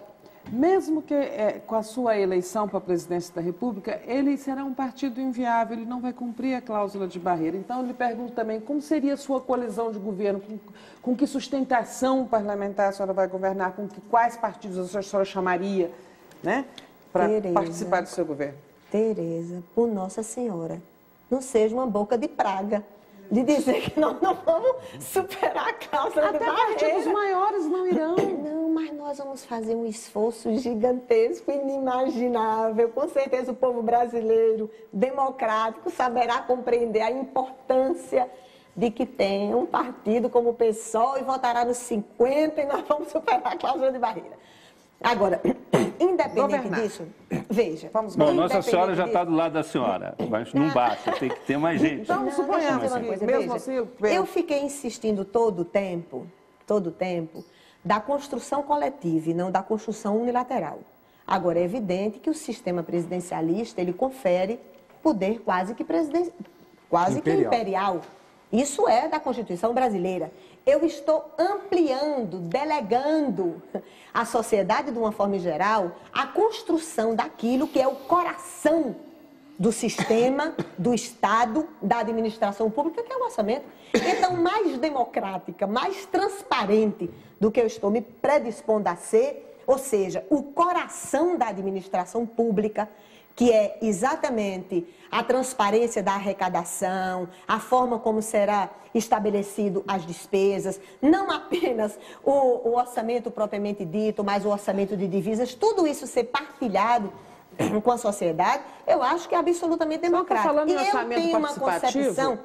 Mesmo que é, com a sua eleição para a presidência da República, ele será um partido inviável, ele não vai cumprir a cláusula de barreira. Então, eu lhe pergunto também, como seria a sua coalizão de governo? Com, com que sustentação parlamentar a senhora vai governar? Com que, quais partidos a senhora chamaria, né, para participar do seu governo? Tereza, por Nossa Senhora, não seja uma boca de praga de dizer que nós não vamos superar a cláusula de barreira. Até partidos maiores não irão. Não, mas nós vamos fazer um esforço gigantesco, inimaginável. Com certeza o povo brasileiro, democrático, saberá compreender a importância de que tenha um partido como o PSOL e votará nos cinquenta e nós vamos superar a cláusula de barreira. Agora, independente Governar. disso, veja. Vamos Bom, Nossa Senhora já está do lado da senhora, mas não basta, tem que ter mais gente. Então, não, suponhamos uma que, coisa, mesmo veja, assim... Eu... eu fiquei insistindo todo o tempo, todo o tempo, da construção coletiva e não da construção unilateral. Agora, é evidente que o sistema presidencialista, ele confere poder quase que, presiden... quase imperial. que imperial. Isso é da Constituição brasileira. Eu estou ampliando, delegando à sociedade, de uma forma geral, a construção daquilo que é o coração do sistema, do Estado, da administração pública, que é o orçamento. Então, mais democrática, mais transparente do que eu estou me predispondo a ser, ou seja, o coração da administração pública, que é exatamente a transparência da arrecadação, a forma como será estabelecido as despesas, não apenas o, o orçamento propriamente dito, mas o orçamento de divisas, tudo isso ser partilhado com a sociedade, eu acho que é absolutamente democrático. Falando e em orçamento eu tenho uma participativo? concepção...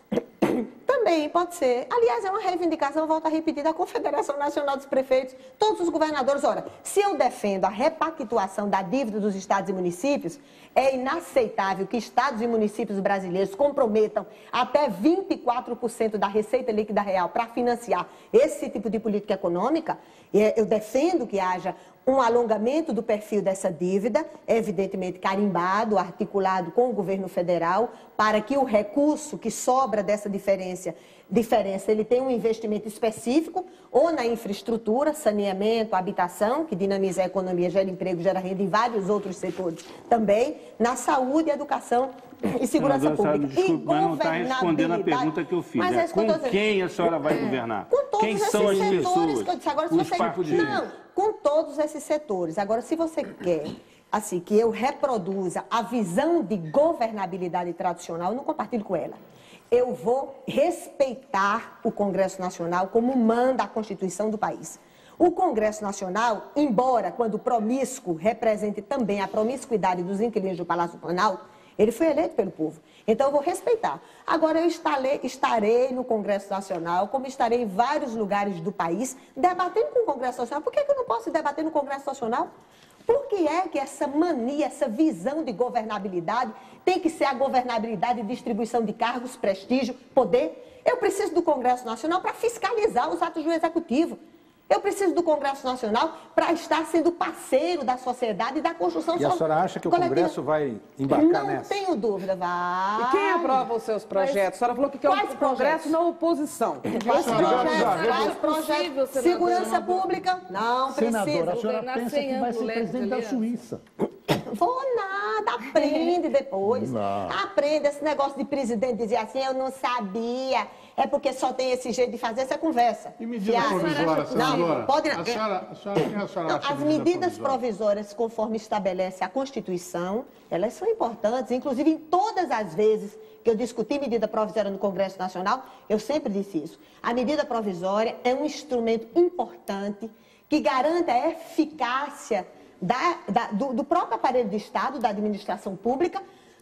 Também pode ser. Aliás, é uma reivindicação, volto a repetir, da Confederação Nacional dos Prefeitos, todos os governadores. Ora, se eu defendo a repactuação da dívida dos estados e municípios, é inaceitável que estados e municípios brasileiros comprometam até vinte e quatro por cento da receita líquida real para financiar esse tipo de política econômica. Eu defendo que haja um alongamento do perfil dessa dívida, evidentemente carimbado, articulado com o governo federal, para que o recurso que sobra dessa diferença, diferença ele tenha um investimento específico, ou na infraestrutura, saneamento, habitação, que dinamiza a economia, gera emprego, gera renda em vários outros setores também, na saúde, educação e segurança pública. Desculpe, e mas não está respondendo a pergunta que eu fiz. Mas é, é com que quem a senhora vai governar? Com todos quem esses são as setores pessoas? que eu disse. Agora, se Os você... partidos. Não, com todos esses setores. Agora, se você quer assim, que eu reproduza a visão de governabilidade tradicional, eu não compartilho com ela. Eu vou respeitar o Congresso Nacional como manda a Constituição do país. O Congresso Nacional, embora quando promíscuo represente também a promiscuidade dos inquilinos do Palácio do Planalto, ele foi eleito pelo povo. Então, eu vou respeitar. Agora, eu estarei, estarei no Congresso Nacional, como estarei em vários lugares do país, debatendo com o Congresso Nacional. Por que, que eu não posso debater no Congresso Nacional? Por que é que essa mania, essa visão de governabilidade tem que ser a governabilidade de distribuição de cargos, prestígio, poder? Eu preciso do Congresso Nacional para fiscalizar os atos do Executivo. Eu preciso do Congresso Nacional para estar sendo parceiro da sociedade e da construção social. E a senhora acha que o coletiva. Congresso vai embarcar não nessa? Não tenho dúvida, vai. E quem aprova os seus projetos? Mas, a senhora falou que quer o Congresso na oposição. Quais projetos? Quais projetos? Segurança pública? Não precisa. Senadora, a senhora pensa que vai ser presidente da Suíça. Vou nada, aprende depois. Não. Aprende esse negócio de presidente dizer assim, eu não sabia. É porque só tem esse jeito de fazer essa conversa. E medida provisória, senadora? Não, pode não. A senhora, a senhora, quem a senhora não, acha as medida medidas provisória? provisórias, conforme estabelece a Constituição, elas são importantes. Inclusive, em todas as vezes que eu discuti medida provisória no Congresso Nacional, eu sempre disse isso. A medida provisória é um instrumento importante que garante a eficácia da, da, do, do próprio aparelho de Estado, da administração pública,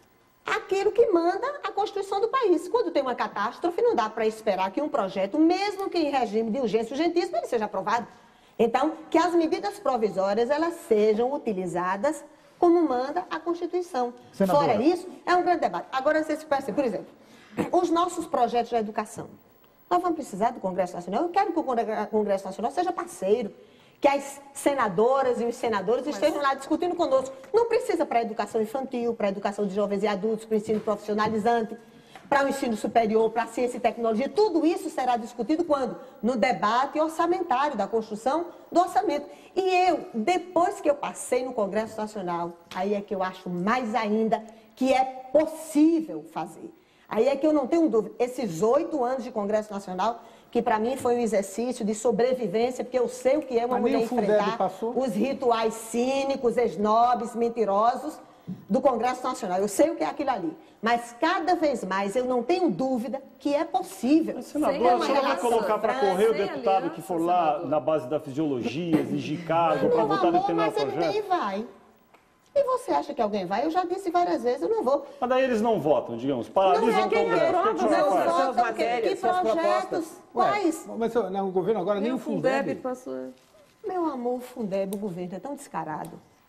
aquilo que manda a Constituição do país. Quando tem uma catástrofe, não dá para esperar que um projeto, mesmo que em regime de urgência urgentíssima, ele seja aprovado. Então, que as medidas provisórias, elas sejam utilizadas como manda a Constituição. Senadora. Fora isso, é um grande debate. Agora, vocês percebem, por exemplo, os nossos projetos de educação. Nós vamos precisar do Congresso Nacional. Eu quero que o Congresso Nacional seja parceiro, que as senadoras e os senadores Mas... estejam lá discutindo conosco. Não precisa para a educação infantil, para a educação de jovens e adultos, para o ensino profissionalizante. para o ensino superior, para a ciência e tecnologia. Tudo isso será discutido quando? No debate orçamentário da construção do orçamento. E eu, depois que eu passei no Congresso Nacional, aí é que eu acho mais ainda que é possível fazer. Aí é que eu não tenho dúvida. Esses oito anos de Congresso Nacional, que para mim foi um exercício de sobrevivência, porque eu sei o que é uma mulher enfrentar os rituais cínicos, esnobes, mentirosos do Congresso Nacional. Eu sei o que é aquilo ali. Mas cada vez mais eu não tenho dúvida que é possível. Mas, senadora, a senhora vai colocar para correr o deputado que for lá na base da fisiologia, exigir cargo, para votar no determinado projeto? Mas ninguém vai. E você acha que alguém vai? Eu já disse várias vezes, eu não vou. Mas daí eles não votam, digamos, paralisam o Congresso. Não, não, não votam, que, que projetos? Quais? Mas não, o governo agora nem o Fundeb. Passou... Meu amor, o Fundeb, o governo é tão descarado,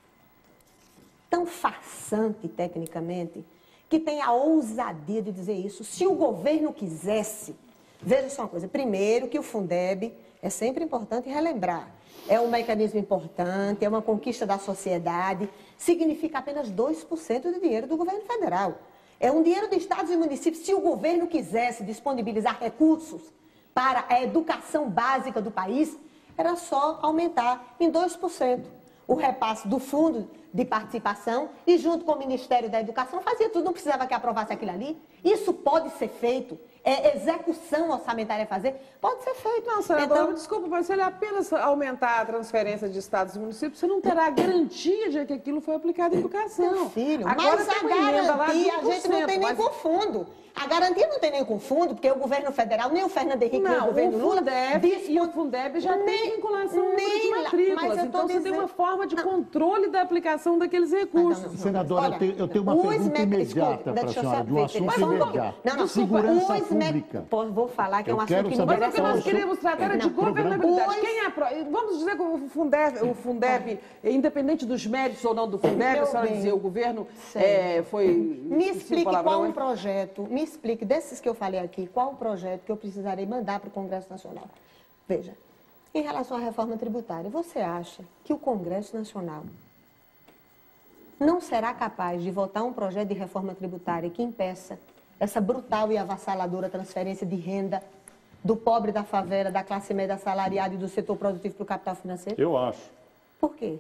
tão farsante tecnicamente, que tem a ousadia de dizer isso. Se o governo quisesse, veja só uma coisa, primeiro que o Fundeb, é sempre importante relembrar, é um mecanismo importante, é uma conquista da sociedade, significa apenas dois por cento do dinheiro do governo federal. É um dinheiro de estados e municípios. Se o governo quisesse disponibilizar recursos para a educação básica do país, era só aumentar em dois por cento o repasse do fundo de participação e junto com o Ministério da Educação fazia tudo, não precisava que aprovasse aquilo ali. Isso pode ser feito. É execução orçamentária fazer, pode ser feito. Não, senadora, então, desculpa, mas se ele apenas aumentar a transferência de estados e municípios, você não terá garantia de que aquilo foi aplicado em educação. Meu filho, agora mas a garantia a gente não tem nem com fundo. A garantia não tem nem com fundo, porque o governo federal, nem o Fernando Henrique, nem o governo Lula... Não, o Fundeb e o Fundeb já nem, tem vinculação nem, de matrículas. Então, você dizendo... tem uma forma de não. controle da aplicação daqueles recursos. Não, não, não. Senadora, Olha, eu, tenho, eu tenho uma pergunta imediata para a senhora, de um assunto imediato. Não, não, segurança pública. Pô, vou falar que é um assunto que não Mas o que nós seu... queremos tratar é de governabilidade. Quem é pro... Vamos dizer que o Fundeb, o Fundeb independente dos méritos ou não do Fundeb, a senhora dizia, o governo é, foi... Me explique qual um projeto, me explique desses que eu falei aqui, qual o projeto que eu precisarei mandar para o Congresso Nacional? Veja, em relação à reforma tributária, você acha que o Congresso Nacional não será capaz de votar um projeto de reforma tributária que impeça essa brutal e avassaladora transferência de renda do pobre da favela, da classe média assalariada e do setor produtivo para o capital financeiro? Eu acho. Por quê?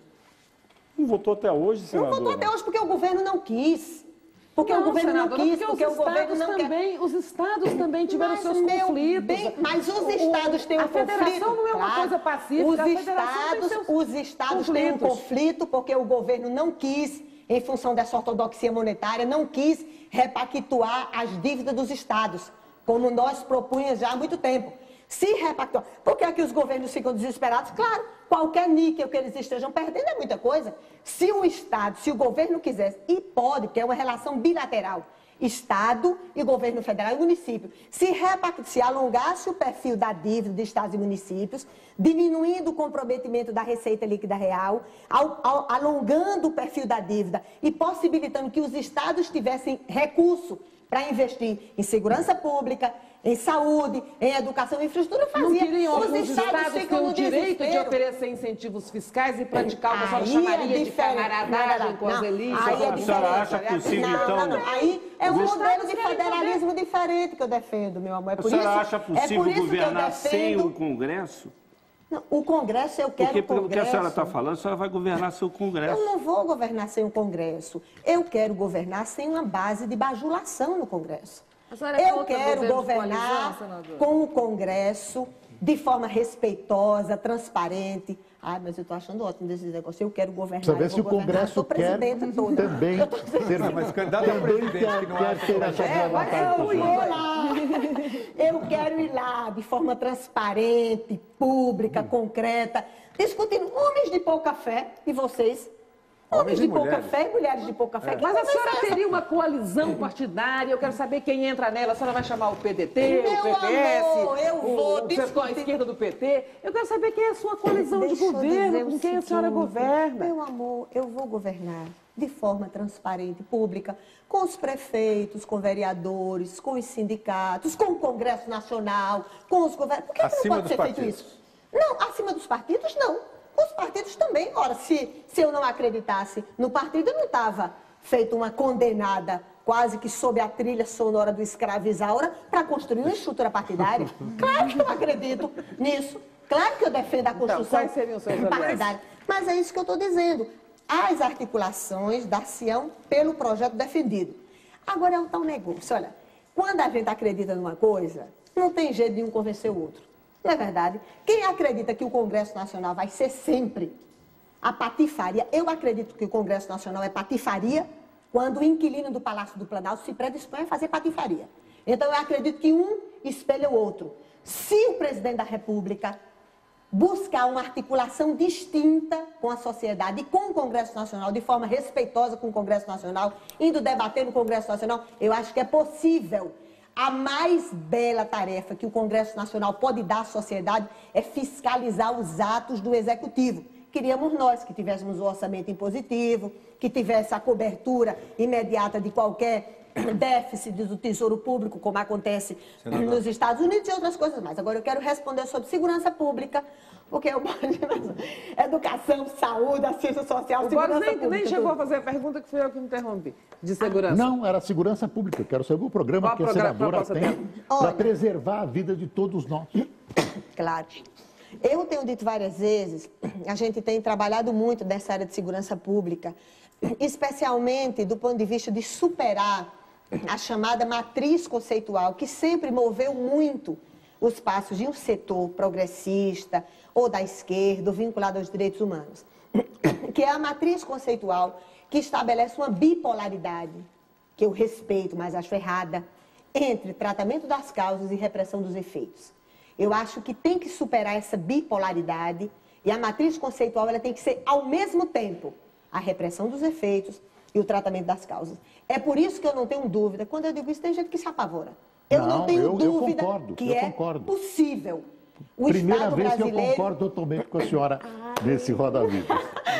Não votou até hoje, senadora? Não votou até hoje porque o governo não quis. Porque não, o governo senadora, não quis, porque, porque o governo não também, quer... Os estados também tiveram mas seus meu conflitos. Bem, mas os estados têm um conflito. A federação não é uma claro. coisa pacífica, os a estados, tem seus Os estados conflitos. têm um conflito porque o governo não quis, em função dessa ortodoxia monetária, não quis repactuar as dívidas dos estados, como nós propunhamos já há muito tempo. Se repactuar. Por que é que os governos ficam desesperados? Claro, qualquer níquel que eles estejam perdendo é muita coisa. Se o Estado, se o governo quisesse, e pode, porque é uma relação bilateral, Estado e governo federal e município, se, repact... se alongasse o perfil da dívida de estados e municípios, diminuindo o comprometimento da receita líquida real, ao... Ao... alongando o perfil da dívida e possibilitando que os estados tivessem recurso para investir em segurança pública, em saúde, em educação e infraestrutura, fazia. Não queriam os, os estados, estados ficam no o direito desespero. de oferecer incentivos fiscais e praticar o que a senhora Aí chamaria é de camaradagem com as elites. Aí é a senhora acha possível, não, então... Não, não. Aí é um modelo de federalismo poder... diferente que eu defendo, meu amor. É por a senhora isso, acha possível é por governar defendo... sem o Congresso? Não, o Congresso, eu quero Porque, o Congresso... pelo que a senhora está falando, a senhora vai governar sem o Congresso. Eu não vou governar sem o Congresso. Eu quero governar sem uma base de bajulação no Congresso. É eu quero governar com o Congresso de forma respeitosa, transparente. Ai, mas eu estou achando ótimo desses negócios. Eu quero governar. Precisa ver se o Congresso quer toda. também ser... Não, mas candidato a presidente que não quer acha ter essa é, mas eu vou lá. Eu quero ir lá de forma transparente, pública, hum. concreta, discutindo homens de pouca fé e vocês. Homens de pouca fé e mulheres de pouca fé. É. Mas a senhora teria uma coalizão partidária? Eu quero saber quem entra nela. A senhora vai chamar o P D T, Meu o P P S, amor, eu vou o setor à esquerda do P T? Eu quero saber quem é a sua coalizão Deixa de governo, com quem seguinte, a senhora governa. Meu amor, eu vou governar de forma transparente, pública, com os prefeitos, com vereadores, com os sindicatos, com o Congresso Nacional, com os governos. Por que, que não pode ser partidos. feito isso? Não, acima dos partidos, não. Os partidos também. Ora, se, se eu não acreditasse no partido, eu não estava feito uma condenada quase que sob a trilha sonora do Escravizaura, para construir uma estrutura partidária. Claro que eu acredito nisso. Claro que eu defendo a construção então, quais seriam os seus partidária. Mas é isso que eu estou dizendo. As articulações dar-se-ão pelo projeto defendido. Agora é um tal negócio. Olha, quando a gente acredita numa coisa, não tem jeito de um convencer o outro. Não é verdade? Quem acredita que o Congresso Nacional vai ser sempre a patifaria? Eu acredito que o Congresso Nacional é patifaria quando o inquilino do Palácio do Planalto se predispõe a fazer patifaria. Então, eu acredito que um espelha o outro. Se o presidente da República buscar uma articulação distinta com a sociedade e com o Congresso Nacional, de forma respeitosa com o Congresso Nacional, indo debater no Congresso Nacional, eu acho que é possível. A mais bela tarefa que o Congresso Nacional pode dar à sociedade é fiscalizar os atos do Executivo. Queríamos nós que tivéssemos o orçamento impositivo, que tivesse a cobertura imediata de qualquer déficit do Tesouro Público, como acontece Senador. nos Estados Unidos e outras coisas mais. Agora, eu quero responder sobre segurança pública, porque eu educação, saúde, assistência social, o segurança nem, pública. nem chegou tudo. a fazer a pergunta que foi eu que me interrompi, de segurança. Não, era segurança pública. Eu quero saber o programa Qual que a senadora tem para preservar a vida de todos nós. Claro. Eu tenho dito várias vezes, a gente tem trabalhado muito nessa área de segurança pública, especialmente do ponto de vista de superar a chamada matriz conceitual, que sempre moveu muito os passos de um setor progressista ou da esquerda, ou vinculado aos direitos humanos, que é a matriz conceitual que estabelece uma bipolaridade, que eu respeito, mas acho errada, entre tratamento das causas e repressão dos efeitos. Eu acho que tem que superar essa bipolaridade e a matriz conceitual ela tem que ser, ao mesmo tempo, a repressão dos efeitos e o tratamento das causas. É por isso que eu não tenho dúvida. Quando eu digo isso, tem gente que se apavora. Eu não, não tenho eu, dúvida eu concordo, que eu é concordo. possível. O Primeira Estado vez brasileiro... que eu concordo totalmente com a senhora nesse Roda Viva.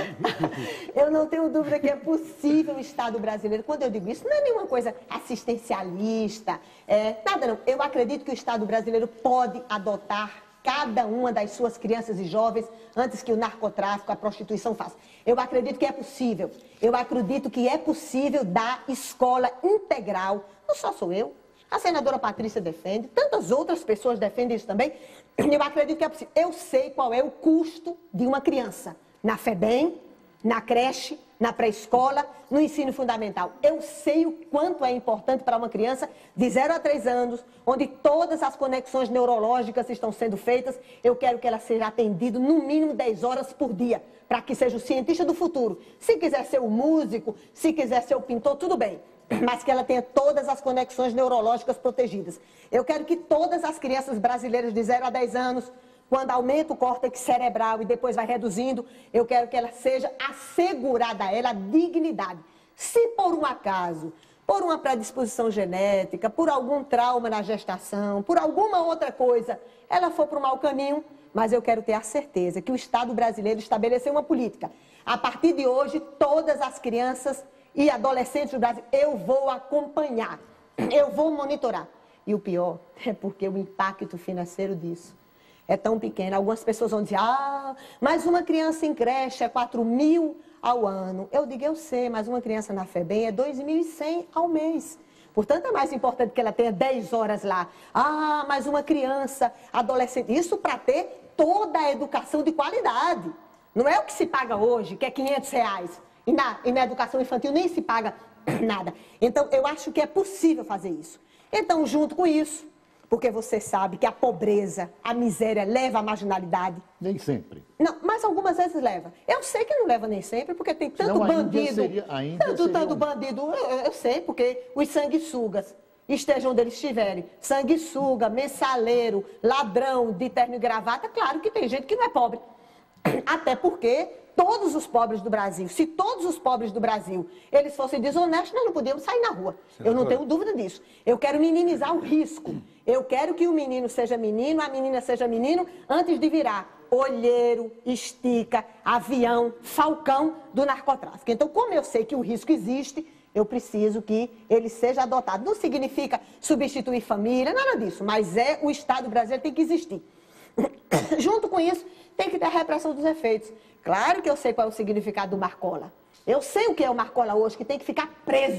Eu não tenho dúvida que é possível o Estado brasileiro. Quando eu digo isso, não é nenhuma coisa assistencialista, é, nada não. Eu acredito que o Estado brasileiro pode adotar cada uma das suas crianças e jovens antes que o narcotráfico, a prostituição faça. Eu acredito que é possível. Eu acredito que é possível dar escola integral. Não só sou eu. A senadora Patrícia defende, tantas outras pessoas defendem isso também. Eu acredito que é possível. Eu sei qual é o custo de uma criança na FEBEM, na creche, na pré-escola, no ensino fundamental. Eu sei o quanto é importante para uma criança de zero a três anos, onde todas as conexões neurológicas estão sendo feitas. Eu quero que ela seja atendida no mínimo dez horas por dia, para que seja o cientista do futuro. Se quiser ser o músico, se quiser ser o pintor, tudo bem. Mas que ela tenha todas as conexões neurológicas protegidas. Eu quero que todas as crianças brasileiras de zero a dez anos, quando aumenta o córtex cerebral e depois vai reduzindo, eu quero que ela seja assegurada a ela a dignidade. Se por um acaso, por uma predisposição genética, por algum trauma na gestação, por alguma outra coisa, ela for para o mau caminho, mas eu quero ter a certeza que o Estado brasileiro estabeleceu uma política. A partir de hoje, todas as crianças e adolescentes do Brasil, eu vou acompanhar, eu vou monitorar. E o pior é porque o impacto financeiro disso é tão pequeno. Algumas pessoas vão dizer, ah, mas uma criança em creche é quatro mil ao ano. Eu digo, eu sei, mas uma criança na FEBEM é dois mil e cem ao mês. Portanto, é mais importante que ela tenha dez horas lá. Ah, mas uma criança, adolescente, isso para ter toda a educação de qualidade. Não é o que se paga hoje, que é quinhentos reais. E na, e na educação infantil nem se paga nada. Então, eu acho que é possível fazer isso. Então, junto com isso, porque você sabe que a pobreza, a miséria leva à marginalidade. Nem sempre. Não, mas algumas vezes leva. Eu sei que não leva nem sempre, porque tem tanto não, bandido. Seria, tanto, tanto um... bandido, eu, eu sei, porque os sanguessugas, estejam onde eles estiverem, sanguessuga, mensaleiro, ladrão de terno e gravata, claro que tem gente que não é pobre. Até porque todos os pobres do Brasil, se todos os pobres do Brasil, eles fossem desonestos, nós não podíamos sair na rua. Senador. Eu não tenho dúvida disso. Eu quero minimizar o risco. Eu quero que o menino seja menino, a menina seja menino, antes de virar olheiro, estica, avião, falcão do narcotráfico. Então, como eu sei que o risco existe, eu preciso que ele seja adotado. Não significa substituir família, nada disso, mas é o Estado brasileiro tem que existir. Junto com isso, tem que ter a repressão dos efeitos. Claro que eu sei qual é o significado do Marcola. Eu sei o que é o Marcola hoje, que tem que ficar preso.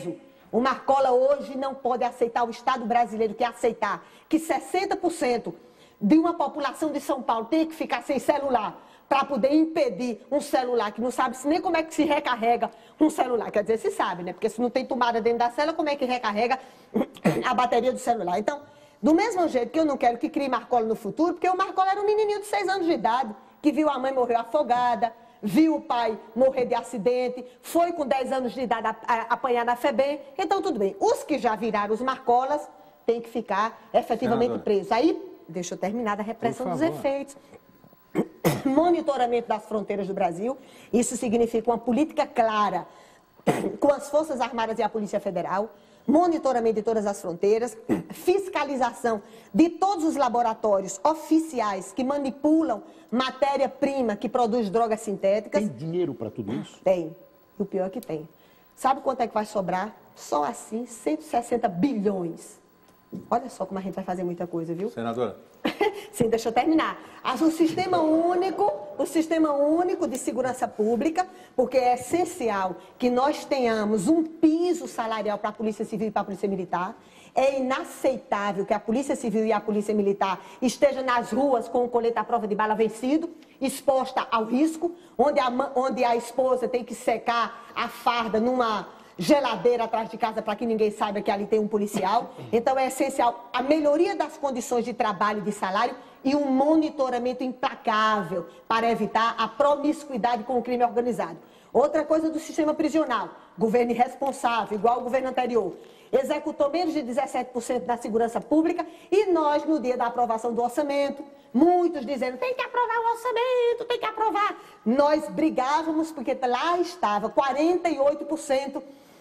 O Marcola hoje não pode aceitar, o Estado brasileiro quer aceitar que sessenta por cento de uma população de São Paulo tenha que ficar sem celular para poder impedir um celular que não sabe nem como é que se recarrega um celular. Quer dizer, se sabe, né? Porque se não tem tomada dentro da cela, como é que recarrega a bateria do celular? Então, do mesmo jeito que eu não quero que crie Marcola no futuro, porque o Marcola era um menininho de seis anos de idade, que viu a mãe morrer afogada, viu o pai morrer de acidente, foi com dez anos de idade a, a, apanhar na FEBEM, então tudo bem. Os que já viraram os Marcolas têm que ficar efetivamente Senadora. presos. Aí, deixa eu terminar da repressão dos efeitos. Monitoramento das fronteiras do Brasil, isso significa uma política clara com as Forças Armadas e a Polícia Federal, monitoramento de todas as fronteiras, fiscalização de todos os laboratórios oficiais que manipulam matéria-prima que produz drogas sintéticas. Tem dinheiro para tudo isso? Tem. E o pior é que tem. Sabe quanto é que vai sobrar? Só assim, cento e sessenta bilhões. Olha só como a gente vai fazer muita coisa, viu? Senadora. Sim, deixa eu terminar. O sistema único, o sistema único de segurança pública, porque é essencial que nós tenhamos um piso salarial para a Polícia Civil e para a Polícia Militar. É inaceitável que a Polícia Civil e a Polícia Militar estejam nas ruas com o colete à prova de bala vencido, exposta ao risco, onde a, onde a esposa tem que secar a farda numa geladeira atrás de casa para que ninguém saiba que ali tem um policial. Então é essencial a melhoria das condições de trabalho e de salário e um monitoramento implacável para evitar a promiscuidade com o crime organizado. Outra coisa do sistema prisional, governo irresponsável, igual o governo anterior, executou menos de dezessete por cento da segurança pública e nós, no dia da aprovação do orçamento, muitos dizendo, tem que aprovar o orçamento, tem que aprovar. Nós brigávamos porque lá estava quarenta e oito por cento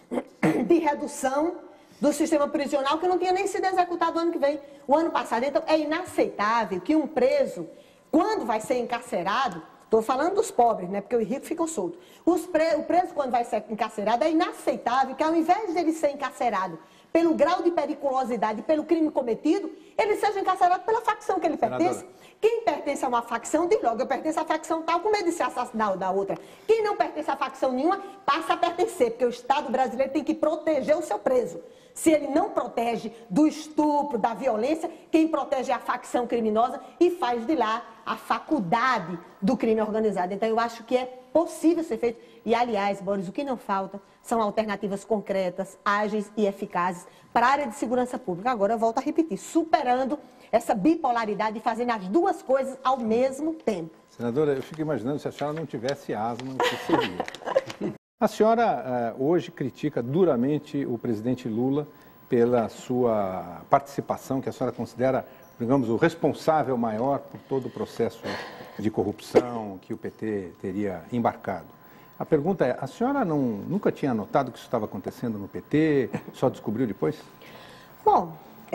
de redução do sistema prisional que não tinha nem sido executado o ano que vem, o ano passado. Então, é inaceitável que um preso, quando vai ser encarcerado, estou falando dos pobres, né? Porque os ricos ficam soltos. Os pre... O preso, quando vai ser encarcerado, é inaceitável que, ao invés de ele ser encarcerado pelo grau de periculosidade, pelo crime cometido, ele seja encarcerado pela facção que ele pertence. Senadora. Quem pertence a uma facção, diz logo, eu pertenço à facção tal, com medo de ser assassinado da outra. Quem não pertence a facção nenhuma, passa a pertencer, porque o Estado brasileiro tem que proteger o seu preso. Se ele não protege do estupro, da violência, quem protege é a facção criminosa e faz de lá a faculdade do crime organizado. Então, eu acho que é possível ser feito. E, aliás, Boris, o que não falta são alternativas concretas, ágeis e eficazes para a área de segurança pública. Agora, eu volto a repetir, superando essa bipolaridade e fazendo as duas coisas ao mesmo tempo. Senadora, eu fico imaginando se a senhora não tivesse asma, o que seria? A senhora uh, hoje critica duramente o presidente Lula pela sua participação, que a senhora considera, digamos, o responsável maior por todo o processo de corrupção que o P T teria embarcado. A pergunta é, a senhora não, nunca tinha notado que isso estava acontecendo no P T, só descobriu depois? Bom,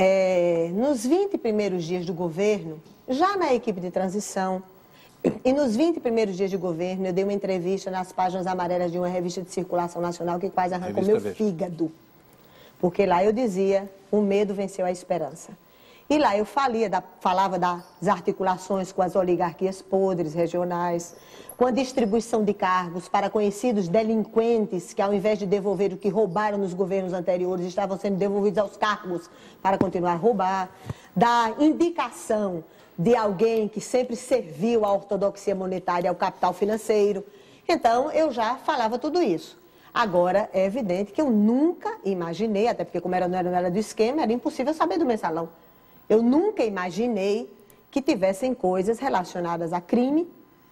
é, nos vinte primeiros dias do governo, já na equipe de transição, e nos vinte primeiros dias de governo, eu dei uma entrevista nas páginas amarelas de uma revista de circulação nacional que quase arrancou meu fígado. Porque lá eu dizia, o medo venceu a esperança. E lá eu falia da, falava das articulações com as oligarquias podres regionais, com a distribuição de cargos para conhecidos delinquentes que, ao invés de devolver o que roubaram nos governos anteriores, estavam sendo devolvidos aos cargos para continuar a roubar, da indicação de alguém que sempre serviu à ortodoxia monetária, ao capital financeiro. Então, eu já falava tudo isso. Agora, é evidente que eu nunca imaginei, até porque como era, não, era, não era do esquema, era impossível saber do mensalão. Eu nunca imaginei que tivessem coisas relacionadas a crime,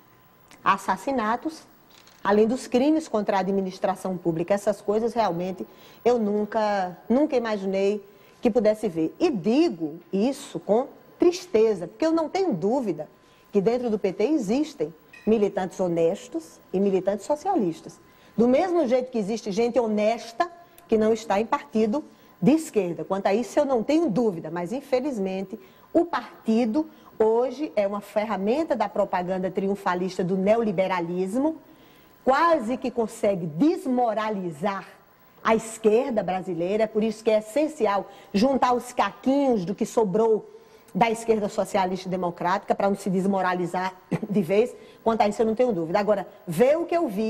a assassinatos, além dos crimes contra a administração pública. Essas coisas, realmente, eu nunca, nunca imaginei que pudesse ver. E digo isso com tristeza, porque eu não tenho dúvida que dentro do P T existem militantes honestos e militantes socialistas. Do mesmo jeito que existe gente honesta que não está em partido de esquerda. Quanto a isso eu não tenho dúvida, mas infelizmente o partido hoje é uma ferramenta da propaganda triunfalista do neoliberalismo, quase que consegue desmoralizar a esquerda brasileira, é por isso que é essencial juntar os caquinhos do que sobrou da esquerda socialista e democrática, para não se desmoralizar de vez. Quanto a isso, eu não tenho dúvida. Agora, ver o que eu vi,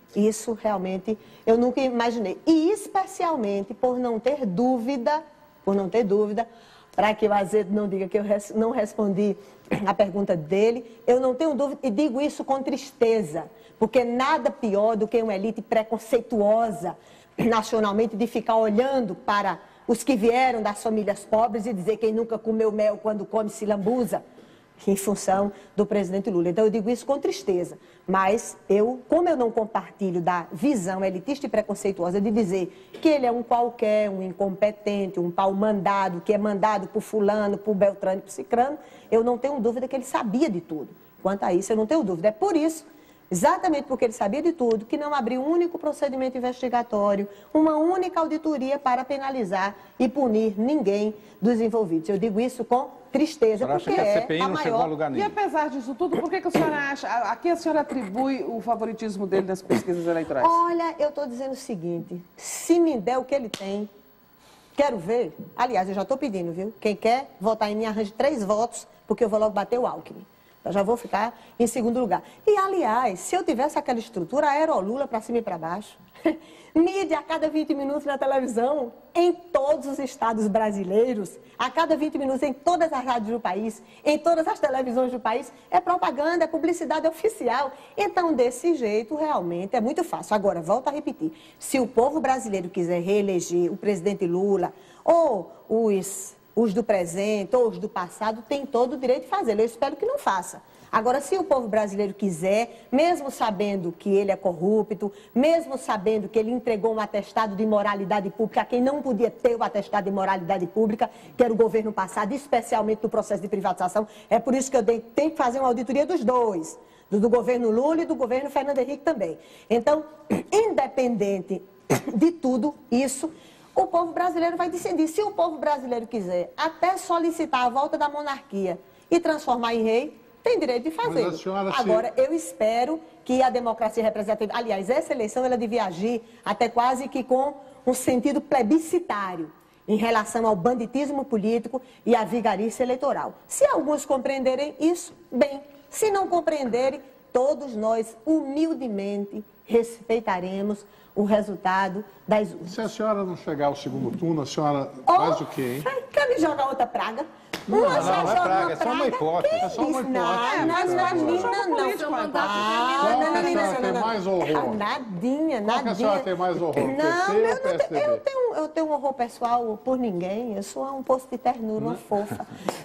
Isso realmente eu nunca imaginei. E especialmente por não ter dúvida, por não ter dúvida, para que o Azedo não diga que eu res, não respondi a pergunta dele, eu não tenho dúvida e digo isso com tristeza, porque nada pior do que uma elite preconceituosa nacionalmente de ficar olhando para os que vieram das famílias pobres e dizer quem nunca comeu mel quando come se lambuza, em função do presidente Lula. Então eu digo isso com tristeza, mas eu, como eu não compartilho da visão elitista e preconceituosa de dizer que ele é um qualquer, um incompetente, um pau mandado, que é mandado por fulano, por Beltrano e por Cicrano, eu não tenho dúvida que ele sabia de tudo. Quanto a isso, eu não tenho dúvida. É por isso, exatamente porque ele sabia de tudo, que não abriu um único procedimento investigatório, uma única auditoria para penalizar e punir ninguém dos envolvidos. Eu digo isso com tristeza, porque que a C P I é a não maior... chegou a lugar nenhum. E apesar disso tudo, por que, que a senhora acha... Aqui a senhora atribui o favoritismo dele nas pesquisas eleitorais? Olha, eu estou dizendo o seguinte, se me der o que ele tem, quero ver. Aliás, eu já estou pedindo, viu? Quem quer votar em mim, arranje três votos, porque eu vou logo bater o Alckmin. Eu já vou ficar em segundo lugar. E, aliás, se eu tivesse aquela estrutura, aerolula para cima e para baixo, mídia a cada vinte minutos na televisão, em todos os estados brasileiros, a cada vinte minutos em todas as rádios do país, em todas as televisões do país, é propaganda, é publicidade oficial. Então, desse jeito, realmente, é muito fácil. Agora, volto a repetir, se o povo brasileiro quiser reeleger o presidente Lula ou os... os do presente ou os do passado, tem todo o direito de fazê-lo. Eu espero que não faça. Agora, se o povo brasileiro quiser, mesmo sabendo que ele é corrupto, mesmo sabendo que ele entregou um atestado de moralidade pública a quem não podia ter o atestado de moralidade pública, que era o governo passado, especialmente no processo de privatização, é por isso que eu tenho que fazer uma auditoria dos dois, do, do governo Lula e do governo Fernando Henrique também. Então, independente de tudo isso, o povo brasileiro vai decidir. Se o povo brasileiro quiser até solicitar a volta da monarquia e transformar em rei, tem direito de fazê-lo. Agora, eu espero que a democracia representativa... Aliás, essa eleição ela devia agir até quase que com um sentido plebiscitário em relação ao banditismo político e à vigarice eleitoral. Se alguns compreenderem isso, bem. Se não compreenderem, todos nós, humildemente, respeitaremos o resultado das urnas. Se a senhora não chegar ao segundo turno, a senhora oh, faz o quê, hein? Quer me jogar outra praga? Não, não, não, não é praga, é só uma hipótese. É só uma hipótese. Não, mas não é minha, não. Seu mandato Qual que a senhora tem mais horror? Nadinha, nadinha. Qual que a senhora tem mais horror? Não, eu, não tenho, eu, tenho, eu tenho um horror pessoal por ninguém. Eu sou um poço de ternura, uma fofa.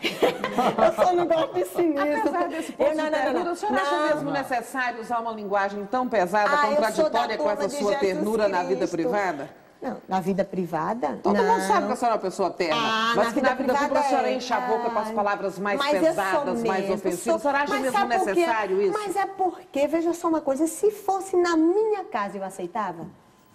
Eu só não gosto de cinismo. Apesar desse poço de ternura, a senhora acha mesmo necessário usar uma linguagem tão pesada, ah, contraditória com essa sua ternura na vida privada? Não, na vida privada? Todo não. mundo sabe que a senhora é uma pessoa terna, ah, mas na que na vida pública a senhora é... enche a boca com as palavras mais mas pesadas, mais ofensivas. Sou... A senhora acha mas mesmo necessário isso? Mas é porque, veja só uma coisa, se fosse na minha casa eu aceitava?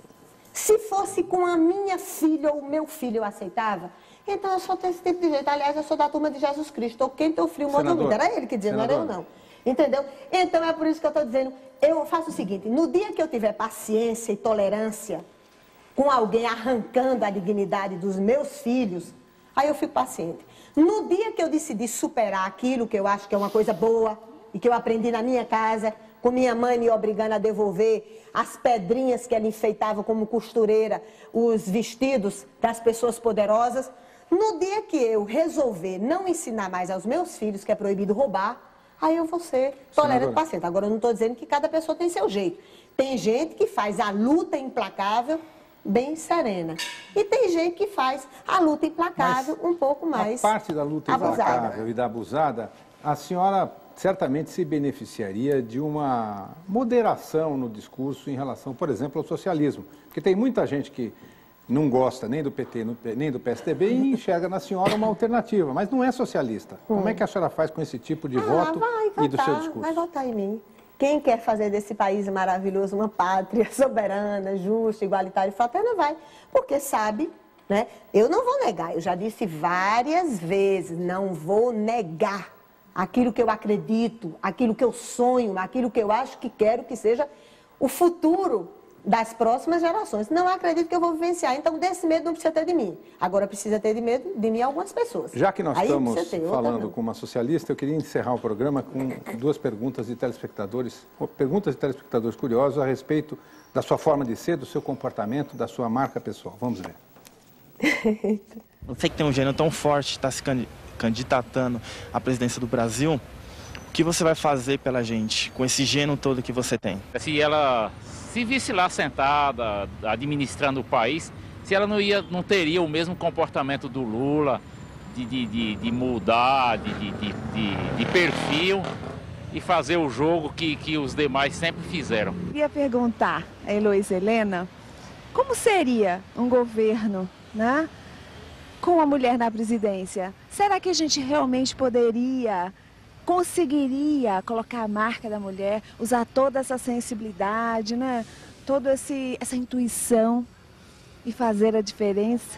Se fosse com a minha filha ou o meu filho eu aceitava? Então eu sou desse tipo de jeito. Aliás, eu sou da turma de Jesus Cristo. Ou quem tem o frio, morre dormindo. Era ele que dizia, Senador. Não era eu não. Entendeu? Então é por isso que eu estou dizendo, eu faço o seguinte, no dia que eu tiver paciência e tolerância com alguém arrancando a dignidade dos meus filhos, aí eu fico paciente. No dia que eu decidi superar aquilo que eu acho que é uma coisa boa e que eu aprendi na minha casa, com minha mãe me obrigando a devolver as pedrinhas que ela enfeitava como costureira, os vestidos das pessoas poderosas, no dia que eu resolver não ensinar mais aos meus filhos que é proibido roubar, aí eu vou ser tolerante e paciente. Agora, eu não estou dizendo que cada pessoa tem seu jeito. Tem gente que faz a luta implacável bem serena. E tem gente que faz a luta implacável Mas um pouco mais a parte da luta abusada. implacável e da abusada, a senhora certamente se beneficiaria de uma moderação no discurso em relação, por exemplo, ao socialismo. Porque tem muita gente que não gosta nem do P T, nem do P S D B e enxerga na senhora uma alternativa, mas não é socialista. Hum. Como é que a senhora faz com esse tipo de ah, voto votar, e do seu discurso? Vai votar em mim. Quem quer fazer desse país maravilhoso uma pátria soberana, justa, igualitária e fraterna, vai. Porque sabe, né? Eu não vou negar, eu já disse várias vezes, não vou negar aquilo que eu acredito, aquilo que eu sonho, aquilo que eu acho que quero que seja o futuro das próximas gerações. Não acredito que eu vou vivenciar. Então, desse medo não precisa ter de mim. Agora, precisa ter de medo de mim algumas pessoas. Já que nós Aí estamos ter, falando com uma socialista, eu queria encerrar o programa com duas perguntas de telespectadores, perguntas de telespectadores curiosos a respeito da sua forma de ser, do seu comportamento, da sua marca pessoal. Vamos ver. Você que tem um gênio tão forte, está se candidatando à presidência do Brasil, o que você vai fazer pela gente com esse gênio todo que você tem? Se ela se visse lá sentada, administrando o país, se ela não, ia, não teria o mesmo comportamento do Lula, de, de, de, de mudar, de, de, de, de perfil e fazer o jogo que, que os demais sempre fizeram. Eu queria perguntar a Heloísa Helena, como seria um governo, né, com uma mulher na presidência? Será que a gente realmente poderia, conseguiria colocar a marca da mulher, usar toda essa sensibilidade, né, toda esse, essa intuição e fazer a diferença?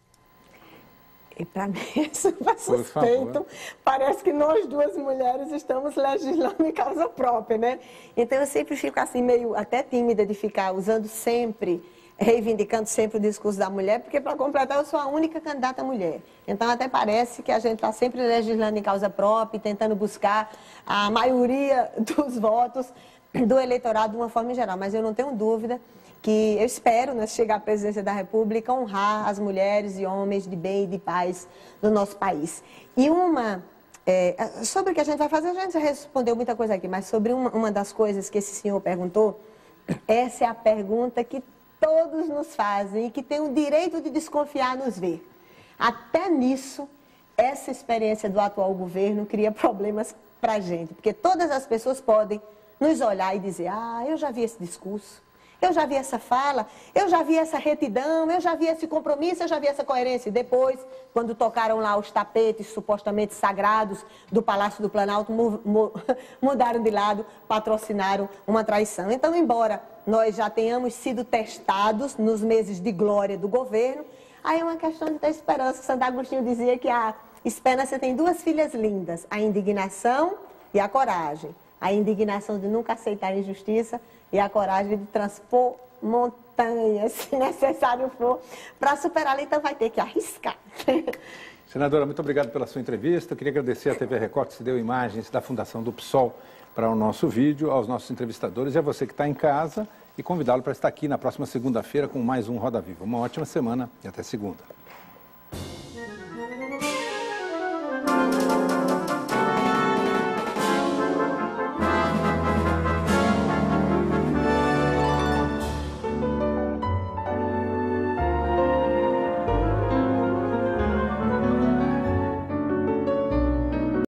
E para mim isso é suspeito. Parece que nós duas mulheres estamos legislando em causa própria, né? Então eu sempre fico assim meio até tímida de ficar usando sempre, reivindicando sempre o discurso da mulher, porque para completar eu sou a única candidata mulher. Então até parece que a gente está sempre legislando em causa própria e tentando buscar a maioria dos votos do eleitorado de uma forma geral. Mas eu não tenho dúvida que eu espero, né, chegar à presidência da República, honrar as mulheres e homens de bem e de paz do nosso país. E uma, é, sobre o que a gente vai fazer, a gente já respondeu muita coisa aqui, mas sobre uma, uma das coisas que esse senhor perguntou, essa é a pergunta que todos nos fazem e que tem o direito de desconfiar nos ver. Até nisso, essa experiência do atual governo cria problemas para a gente, porque todas as pessoas podem nos olhar e dizer, ah, eu já vi esse discurso, eu já vi essa fala, eu já vi essa retidão, eu já vi esse compromisso, eu já vi essa coerência. E depois, quando tocaram lá os tapetes supostamente sagrados do Palácio do Planalto, mu mu mudaram de lado, patrocinaram uma traição. Então, embora nós já tenhamos sido testados nos meses de glória do governo, aí é uma questão de ter esperança. Santo Agostinho dizia que a esperança tem duas filhas lindas, a indignação e a coragem. A indignação de nunca aceitar a injustiça e a coragem de transpor montanhas, se necessário for, para superá-la. Então vai ter que arriscar. Senadora, muito obrigado pela sua entrevista. Eu queria agradecer à T V Record que se deu imagens da Fundação do P SOL para o nosso vídeo, aos nossos entrevistadores e a você que está em casa e convidá-lo para estar aqui na próxima segunda-feira com mais um Roda Viva. Uma ótima semana e até segunda.